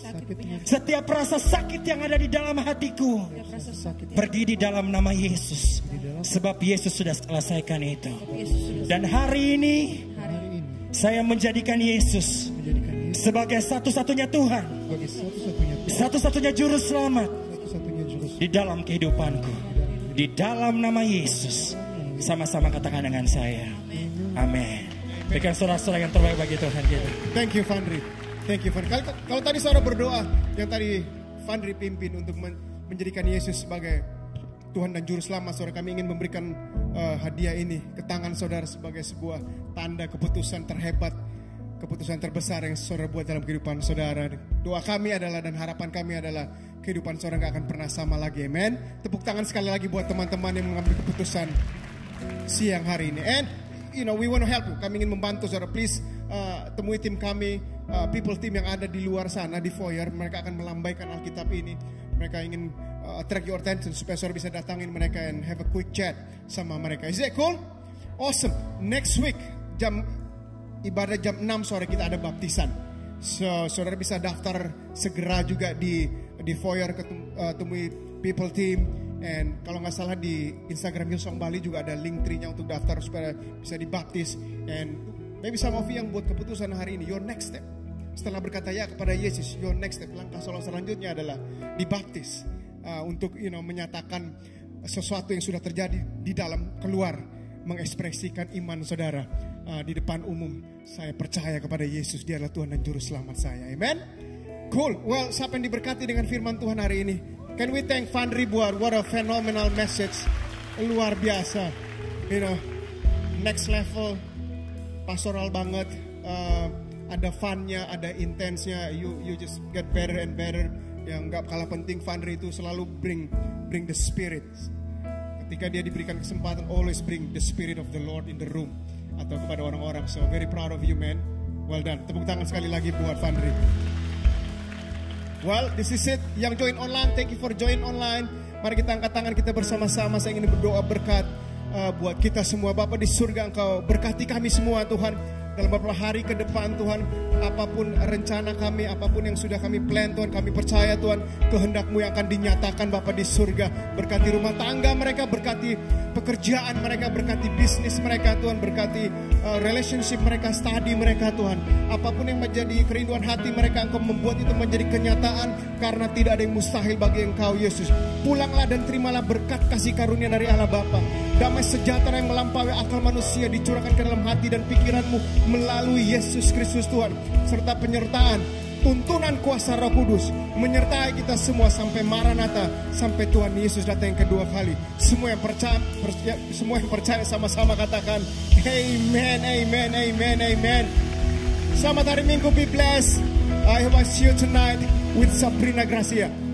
setiap rasa sakit yang ada di dalam hatiku, pergi di dalam nama Yesus. Sebab Yesus sudah selesaikan itu. Dan hari ini saya menjadikan Yesus sebagai satu-satunya Tuhan, satu-satunya juru selamat di dalam kehidupanku. Di dalam nama Yesus. Sama-sama katakan dengan saya. Amin. Berikan sorak-sorak yang terbaik bagi Tuhan kita.
Thank you Fandri. Thank you Fandri. Kalau, kalau tadi saudara berdoa, yang tadi Fandri pimpin untuk men, menjadikan Yesus sebagai Tuhan dan Juru Selamat, saudara, kami ingin memberikan uh, hadiah ini ke tangan saudara sebagai sebuah tanda keputusan terhebat, keputusan terbesar yang saudara buat dalam kehidupan saudara. Doa kami adalah dan harapan kami adalah kehidupan saudara gak akan pernah sama lagi. Amen. Tepuk tangan sekali lagi buat teman-teman yang mengambil keputusan siang hari ini. And you know, we want to help you. Kami ingin membantu saudara. Please uh, temui tim kami, uh, people team yang ada di luar sana di foyer. Mereka akan melambaikan Alkitab ini. Mereka ingin uh, attract your attention supaya saudara bisa datangin mereka and have a quick chat sama mereka. Is that cool? Awesome. Next week jam ibadah jam enam sore kita ada baptisan. So saudara bisa daftar segera juga di di foyer ketemu, uh, temui people team. And kalau nggak salah di Instagram Hillsong Bali juga ada link tree-nya untuk daftar supaya bisa dibaptis. And maybe some of you yang buat keputusan hari ini, your next step setelah berkata ya kepada Yesus, your next step, langkah selanjutnya adalah dibaptis uh, untuk you know menyatakan sesuatu yang sudah terjadi di dalam, keluar, mengekspresikan iman saudara uh, di depan umum. Saya percaya kepada Yesus, Dia adalah Tuhan dan Juru Selamat saya. Amen. Cool. Well, siapa yang diberkati dengan firman Tuhan hari ini? Can we thank Fandri buat what a phenomenal message. Luar biasa. You know, next level, pastoral banget. Uh, ada funnya, ada intensnya. You you just get better and better. Yang gak kalah penting, Fandri itu selalu bring bring the spirit. Ketika dia diberikan kesempatan, always bring the spirit of the Lord in the room. Atau kepada orang-orang. So very proud of you, man. Well done. Tepuk tangan sekali lagi buat Fandri. Well, this is it. Yang join online, thank you for join online. Mari kita angkat tangan kita bersama-sama. Saya ingin berdoa berkat uh, buat kita semua. Bapa di surga, Engkau berkati kami semua Tuhan. Dalam beberapa hari ke depan Tuhan, apapun rencana kami, apapun yang sudah kami plan Tuhan, kami percaya Tuhan, kehendak-Mu yang akan dinyatakan Bapa di surga. Berkati rumah tangga mereka, berkati pekerjaan mereka, berkati bisnis mereka Tuhan, berkati uh, relationship mereka, study mereka Tuhan. Apapun yang menjadi kerinduan hati mereka, Engkau membuat itu menjadi kenyataan, karena tidak ada yang mustahil bagi Engkau Yesus. Pulanglah dan terimalah berkat kasih karunia dari Allah Bapa. Damai sejahtera yang melampaui akal manusia dicurahkan ke dalam hati dan pikiranmu melalui Yesus Kristus Tuhan. Serta penyertaan, tuntunan kuasa Roh Kudus menyertai kita semua sampai Maranatha, sampai Tuhan Yesus datang yang kedua kali. Semua yang percaya, percaya semua yang percaya sama-sama katakan amen, amen, amen, amen. Selamat hari Minggu, be blessed. I hope I see you tonight with Sabrina Gracia.